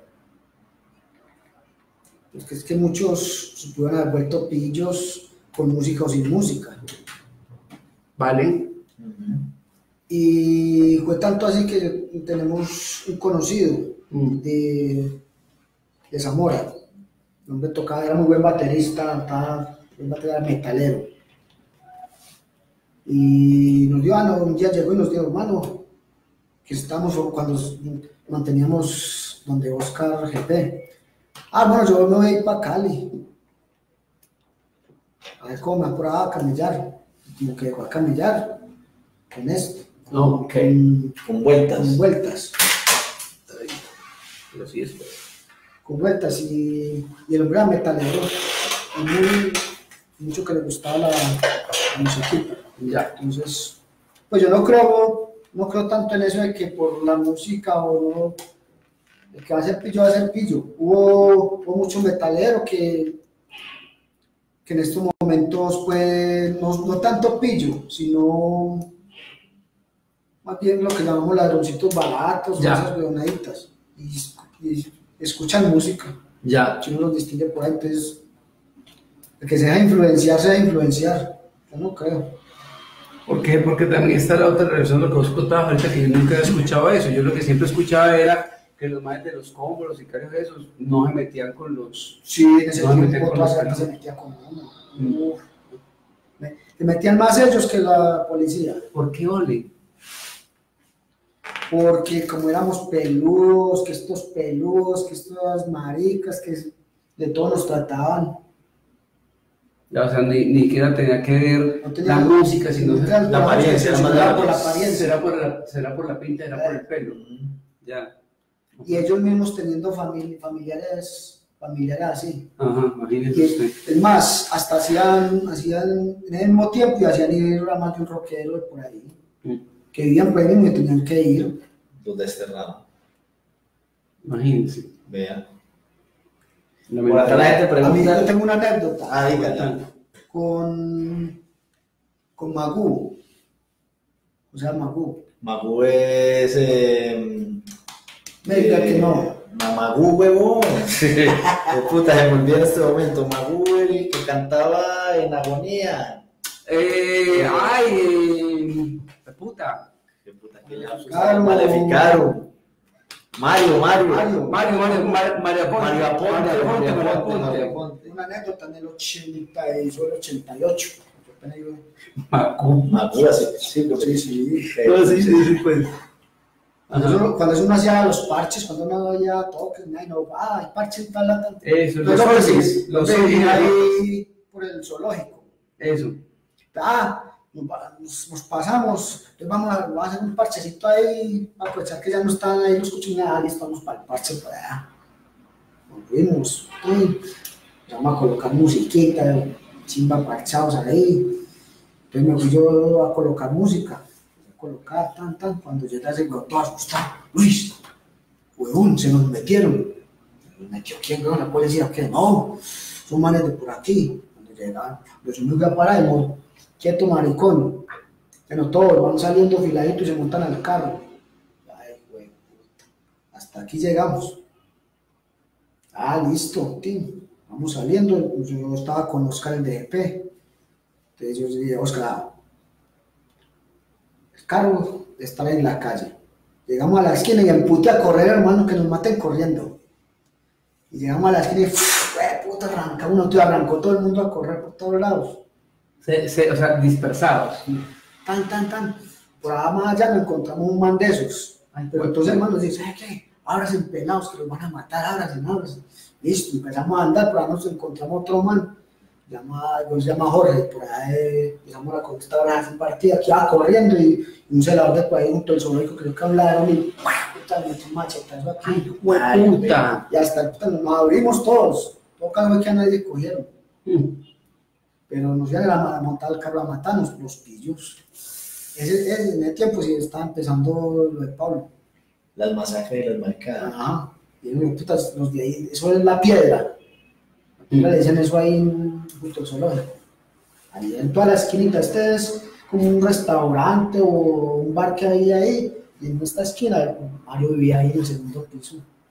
es que, es que muchos se pudieron haber vuelto pillos con música o sin música. ¿Vale? Ujú. Y fue tanto así que tenemos un conocido Mm. de, de Zamora. El hombre tocaba, era muy buen baterista, estaba, buen baterista metalero. Y nos dio, ah, no, un día llegó y nos dijo, hermano, que estamos cuando manteníamos donde Oscar G P. Ah, bueno, yo me voy a ir para Cali. A ver cómo me apuraba a camellar. Como que dejó a camellar con esto. Ok. Con, Con vueltas. con vueltas. Pero sí es. Con vueltas. Y, y el hombre era metalero. Y muy, mucho que le gustaba la, la musiquita. Ya. Entonces, pues yo no creo, no creo tanto en eso de que por la música o el que va a ser pillo va a ser pillo. Hubo, hubo mucho metalero que, que en estos momentos, pues, no, no tanto pillo, sino más bien lo que llamamos ladroncitos baratos, Ya. esas leonaditas, y, y escuchan música. Ya. Si uno los distingue por ahí, entonces, el que se deja influenciar, se deja influenciar. Yo no creo. ¿Por qué? Porque también está la otra relación, lo que vos contabas ahorita, que yo nunca había escuchado eso. Yo lo que siempre escuchaba era que los maes de los combos, los sicarios de esos, no se metían con los... Sí, en ese No, me metí tiempo con toda los esa gente pelos. se metía con uno. Mm. Uf. Me- Se metían más ellos que la policía, ¿Por qué, Ole? porque como éramos peludos, que estos peludos, que estas maricas, que de todo nos trataban. Ya, o sea, ni, ni siquiera tenía que ver No tenía- la música, sino no tenía- la apariencia, no la tenía manera. por la apariencia. será por la, será por la pinta, será por el pelo. Ujú. Ya. Y ellos mismos teniendo famili- familiares, familiares así. Ajá, imagínese Y usted. es, es más, hasta hacían, hacían en el mismo tiempo y hacían ir a más de un rockero de por ahí, Mm. que vivían por ahí mismo y tenían que ir. Los desterrados. Imagínese. Vea. La Por acá la gente A mí yo pregunta. tengo una anécdota Ah, dígala. con, con Magú, o sea, Magú. Magú es. Eh, Me diga que no. Magú, huevón. Qué puta, se me olvidó en este momento. Magú, el que cantaba en agonía. Eh, ay, eh, puta. Qué puta, que le Claro. Maleficaron. Mario, Mario. Mario. Mario, Mario, Mario, Mario Aponte. Mario Aponte, Mario Aponte, Mario Mario Aponte, Mario Aponte. Aponte. Una anécdota en el ochenta y sobre ochenta y ocho. Yo apenas iba- Macu. Magú, así. Sí, lo Sí, sí. No, sí, sí, sí, pues. Cuando, Ajá. uno, cuando uno hacía los parches, cuando uno había toques, no, ah, hay parches tal, tal, tal. Eso, No, los no, pues, Orsis, los sí, Orsis. ahí por el zoológico. Eso. Ah, nos, va- nos- nos pasamos, entonces vamos a, vamos a hacer un parchecito ahí, para aprovechar que ya no están ahí los cuchinadas, vamos para el parche por allá. Nos fuimos, uy, vamos a colocar musiquita, chimba parchados ahí. Entonces me fui yo a colocar música, a colocar tan, tan, cuando llegué ese güey todo asustado, Luis, huevón, se nos metieron. ¿Nos metió quién, güey? ¿La policía? ¿Qué? No, son manes de por aquí. Cuando llegaban, yo me voy a parar y mo- quieto maricón. Bueno, todos van saliendo filaditos y se montan al carro. Ay, güey, puta. Hasta aquí llegamos. Ah, listo, tío. Vamos saliendo. Yo estaba con Oscar, el D G P. Entonces yo dije, Oscar, el carro está en la calle. Llegamos a la esquina y empute a correr, hermano, que nos maten corriendo. Y llegamos a la esquina y, ¡fuu! Güey, puta, arranca uno, tío, arrancó todo el mundo a correr por todos lados. Se, se, o sea, dispersados. Tan, tan, tan. Por allá más allá nos encontramos un man de esos. Ay, Pero pues, entonces, hermano, dice, ¿sabes qué? Ábranse pelados que los van a matar, ábranse, ábranse. Listo, empezamos a andar, pero ahora nos encontramos otro man. llama, pues, se llama Jorge, por ahí eh, empezamos a conquistar a hacer partida, aquí va corriendo y, y un celador de por ahí junto al zoológico creo que hablaron y puta, me metió un machetazo aquí, Ay, puta. y hasta el puta, nos abrimos todos, todo cada vez que a nadie cogieron, Mm. pero nos iban a montar el carro a matarnos, los pillos. Ese, ese, en ese tiempo sí estaba empezando lo de Pablo. Las masacres y las maricadas. Ajá. Y los putas, los de ahí, eso es la piedra. Mm. Le dicen eso ahí en junto al zoológico. Ahí en toda la esquinita, este es como un restaurante o un bar que hay ahí. Y en esta esquina, Mario vivía ahí en el segundo piso.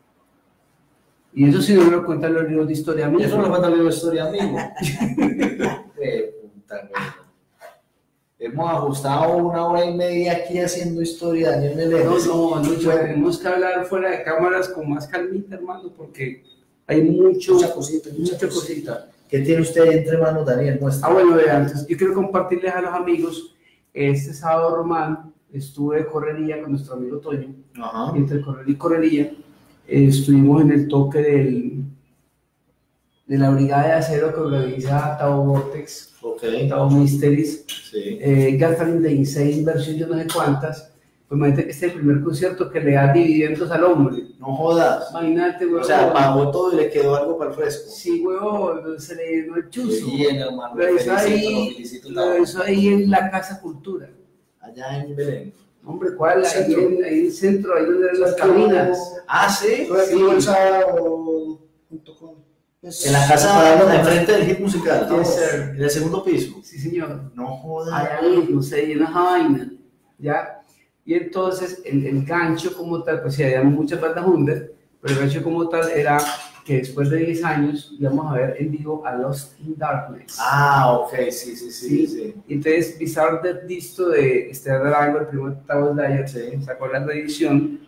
Y eso sí no me lo cuentan los libros de historia mismo. Eso no lo cuenta la historia, amigo. Qué puta, güey. Hemos ajustado una hora y media aquí haciendo historia, Daniel Meléndez. No, no, Lucho, tenemos que hablar fuera de cámaras con más calmita, hermano, porque hay mucho, Mucha cosita, mucha mucha cosita. cosita. ¿Qué tiene usted entre manos, Daniel? Muestra. Ah, bueno, vean, entonces, yo quiero compartirles a los amigos, este sábado, Román, estuve de correría con nuestro amigo Toño, Ajá. y entre correría y correría, eh, estuvimos en el toque del, de la Brigada de Acero que organiza Tao Vortex, Ok. Tao Mysteries, Sí. eh, Gathering de Insane versión yo no sé cuántas. Pues imagínate que este es el primer concierto que le da dividendos al hombre. No jodas. Imagínate, huevón. O sea, pagó todo y le quedó algo para el fresco. Sí, huevón, se le llenó el chuzo. Qué bien, hermano. Lo hizo Felicito, ahí, lo felicito, lo hizo ahí en la Casa Cultura. allá en Belén. Hombre, ¿cuál? Ahí Centro. en, ahí en el centro, ahí donde eran las cabinas. Ah, sí. Yo estuve el sábado junto con... pues, En la casa de enfrente del hit musical. Yes, sir. En el segundo piso. Sí, señor. No jodas. Allá mismo se llena esa vaina, ¿ya? Y entonces el, el gancho como tal, pues sí, había muchas bandas juntas, pero el gancho como tal era que después de diez años íbamos a ver en vivo a Lost in Darkness. Ah, ok, sí, sí, sí. Sí. sí. Y entonces Bizarre Death Disto de Esteban Arango, el primer octavo Slayer, Sí. sacó la reedición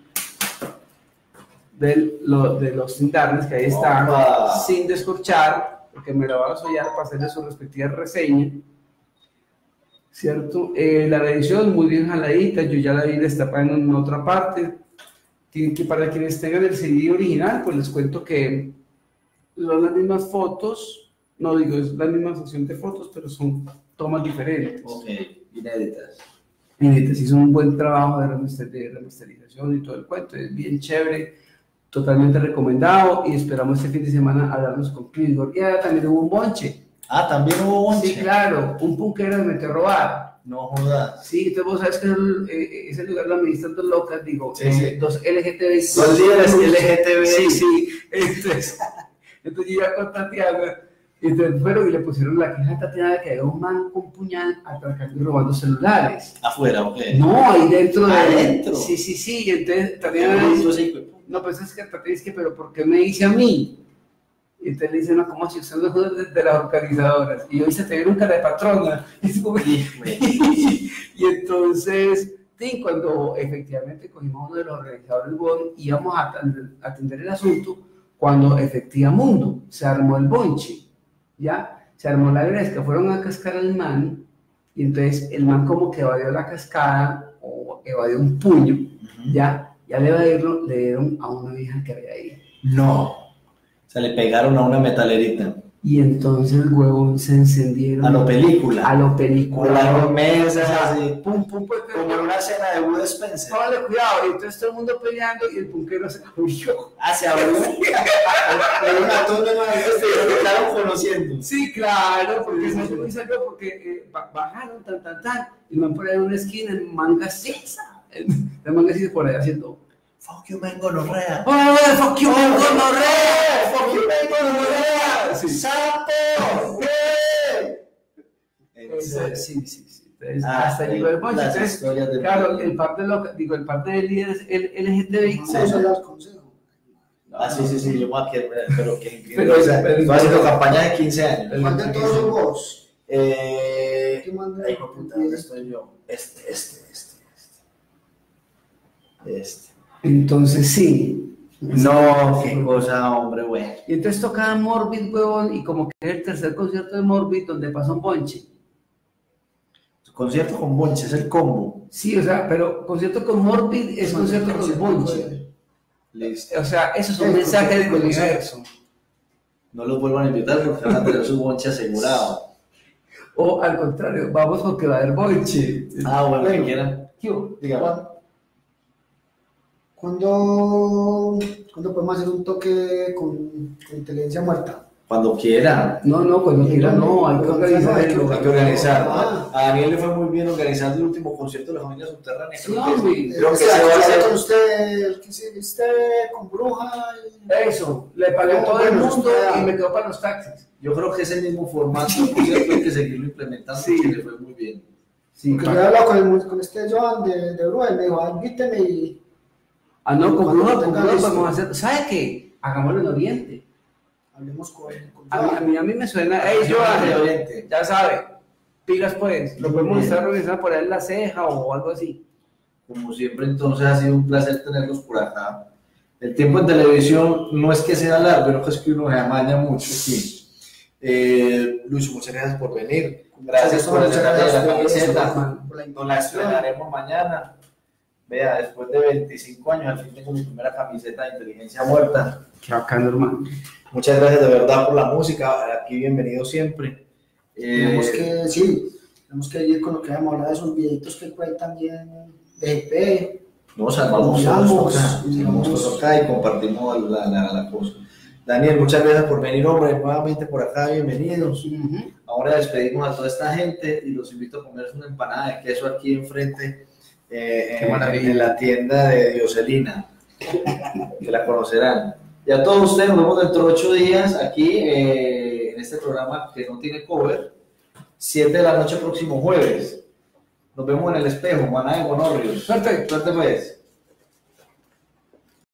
de, lo, de Lost in Darkness, que ahí está, Opa. sin descorchar, porque me la van a sollar para hacerle su respectiva reseña. ¿Cierto? Eh, la reedición muy bien jaladita, yo ya la vi destapada en otra parte. Tienen que, para quienes tengan el C D original, pues les cuento que son las mismas fotos, no digo, es la misma sección de fotos, pero son tomas diferentes. Ok, inéditas. Y hizo un buen trabajo de, remaster, de remasterización y todo el cuento, es bien chévere, totalmente recomendado y esperamos este fin de semana hablarnos con Clifford. Y ah, también hubo un bonche. Ah, también hubo bonche. Sí, claro, un punkero se metió a robar. No jodas. Sí, entonces vos sabes que el, eh, ese lugar lo administran dos locas, digo, Sí, eh, sí. dos L G T B I. Dos líderes L G T B I. Sí, sí. Entonces, entonces yo iba con Tatiana, y entonces fueron y le pusieron la queja a Tatiana de que había un man con puñal atracando y robando celulares. Afuera, ok. No, ahí dentro de... ¿Adentro? Sí, sí, sí, y entonces Tatiana Qué le dice, bonito ese hijo de puta. no, pues es que Tatiana dice que, pero ¿por qué me dice a mí? Y entonces le dicen, no, ¿cómo así? Usted no es de, de las organizadoras. Y yo hice, te vieron cara de patrona. Y, es como- Hijo de- y entonces, sí, cuando efectivamente cogimos uno de los organizadores del BON, íbamos a atender, a atender el asunto, cuando efectivamente se armó el bonche, ¿ya? Se armó la gresca, fueron a cascar al man, y entonces el man como que evadió la cascada, o evadió un puño, ¿ya? Ya le evadirlo, le dieron a una vieja que había ahí. No. O sea, le pegaron a una metalerita. Y entonces el huevón se encendieron. A lo película. A lo película. Volando mesas, así. Pum, pum, pues, Como en una escena de Bud Spencer. póngale cuidado. Y entonces todo el mundo peleando y el punkero se abrió. Ah, se abrió. Pero una tonda no se estaban conociendo. Sí, claro, porque salió y salió porque eh, ba- bajaron, tan, tan, tan. Y me por ahí en una esquina en manga sisa. La manga sisa por ahí haciendo. Fuck you, man, gonorrea. ¡Oh, fuck you, man, gonorrea! Fuck you, man, gonorrea. Sí. ¡Sapo! ¡Güey! Ese- Sí, sí, sí. Entonces, Ah, hasta sí, llegó el bonche. las Entonces, historias de- claro, el parte de lo, digo, el parte de líderes el L G T B I. No, eso ya es consejo. Ah, sí, sí, sí, yo me acuerdo, pero que... que- Pero- o sea, pero- estoy haciendo campaña de quince años. El- ¿Cuál de todos son vos? Eh... ¿Qué manda? Ay, hijo de puta, ¿dónde estoy yo? Este, este, este, este. Este. Entonces, sí. No, qué cosa, hombre, güey. Y entonces tocaba Morbid, huevón, y como que es el tercer concierto de Morbid donde pasó un bonche. Concierto con bonche, es el combo. Sí, o sea, pero concierto con Morbid es concierto con bonche. Listo. O sea, eso es un Sí, mensaje del concierto con universo. no los vuelvan a invitar porque van a tener su bonche asegurado. O al contrario, vamos porque va a haber bonche. Ah, bueno, Bueno. que quieran. ¿Qué hubo? Dígame. ¿Cuándo, ¿Cuándo podemos hacer un toque con, con inteligencia muerta? Cuando quieran. No, no, cuando quiera no, hay que organizar Hay que- el Hay que organizar. Ah. A Daniel le fue muy bien organizando el último concierto de la familia subterránea. Sí, Creo que- hombre. creo que O se sea, va a que hacer. con usted, que se viste con bruja. y- Eso, le pagué a No, todo el bueno, mundo está- y me quedo para los taxis. Yo creo que es el mismo formato, por cierto, hay que seguirlo implementando Sí. porque le fue muy bien. Sí, Porque yo he hablado con, el, con este Joan de, de Bruja y me dijo, "Ah, invíteme y Ah, no, con Cuando Bruno, lo con tenga Bruno listo. podemos hacer. ¿Sabe qué? Hagámoslo en Oriente. hablemos con, con A mí, a Joan". mí, a mí me suena. ¡Ey, Sí, Joan! Oriente. Ya sabe. Pilas, pues. Lo Muy podemos bien. estar organizando por ahí en la ceja o algo así. Como siempre, entonces ha sido un placer tenerlos por acá. El tiempo en televisión no es que sea largo, no es que uno se amaña mucho. Sí. Eh, Luis, muchas gracias por venir. Gracias por el Muchas detalle de la gracias por camiseta. eso, por la Nos la invitación. estrenaremos mañana. Vea, después de veinticinco años, al fin tengo mi primera camiseta de inteligencia muerta. Qué bacano, hermano. Muchas gracias de verdad por la música. Aquí bienvenido siempre. Eh, Tenemos que, sí, tenemos que ir con lo que habíamos hablado de esos videitos que hay también de G P. Nos armamos Apoyamos, todos acá, y armamos vamos- todos acá y compartimos la, la, la cosa. Daniel, muchas gracias por venir, hombre, nuevamente por acá, bienvenidos. Ujú. Ahora despedimos a toda esta gente y los invito a comerse una empanada de queso aquí enfrente, eh, Qué en, maravilla. en la tienda de Dioselina, que la conocerán. Y a todos ustedes nos vemos dentro de ocho días aquí eh, en este programa que no tiene cover, siete de la noche próximo jueves. Nos vemos en el espejo, maná de Gonorrios. Suerte. Suerte pues.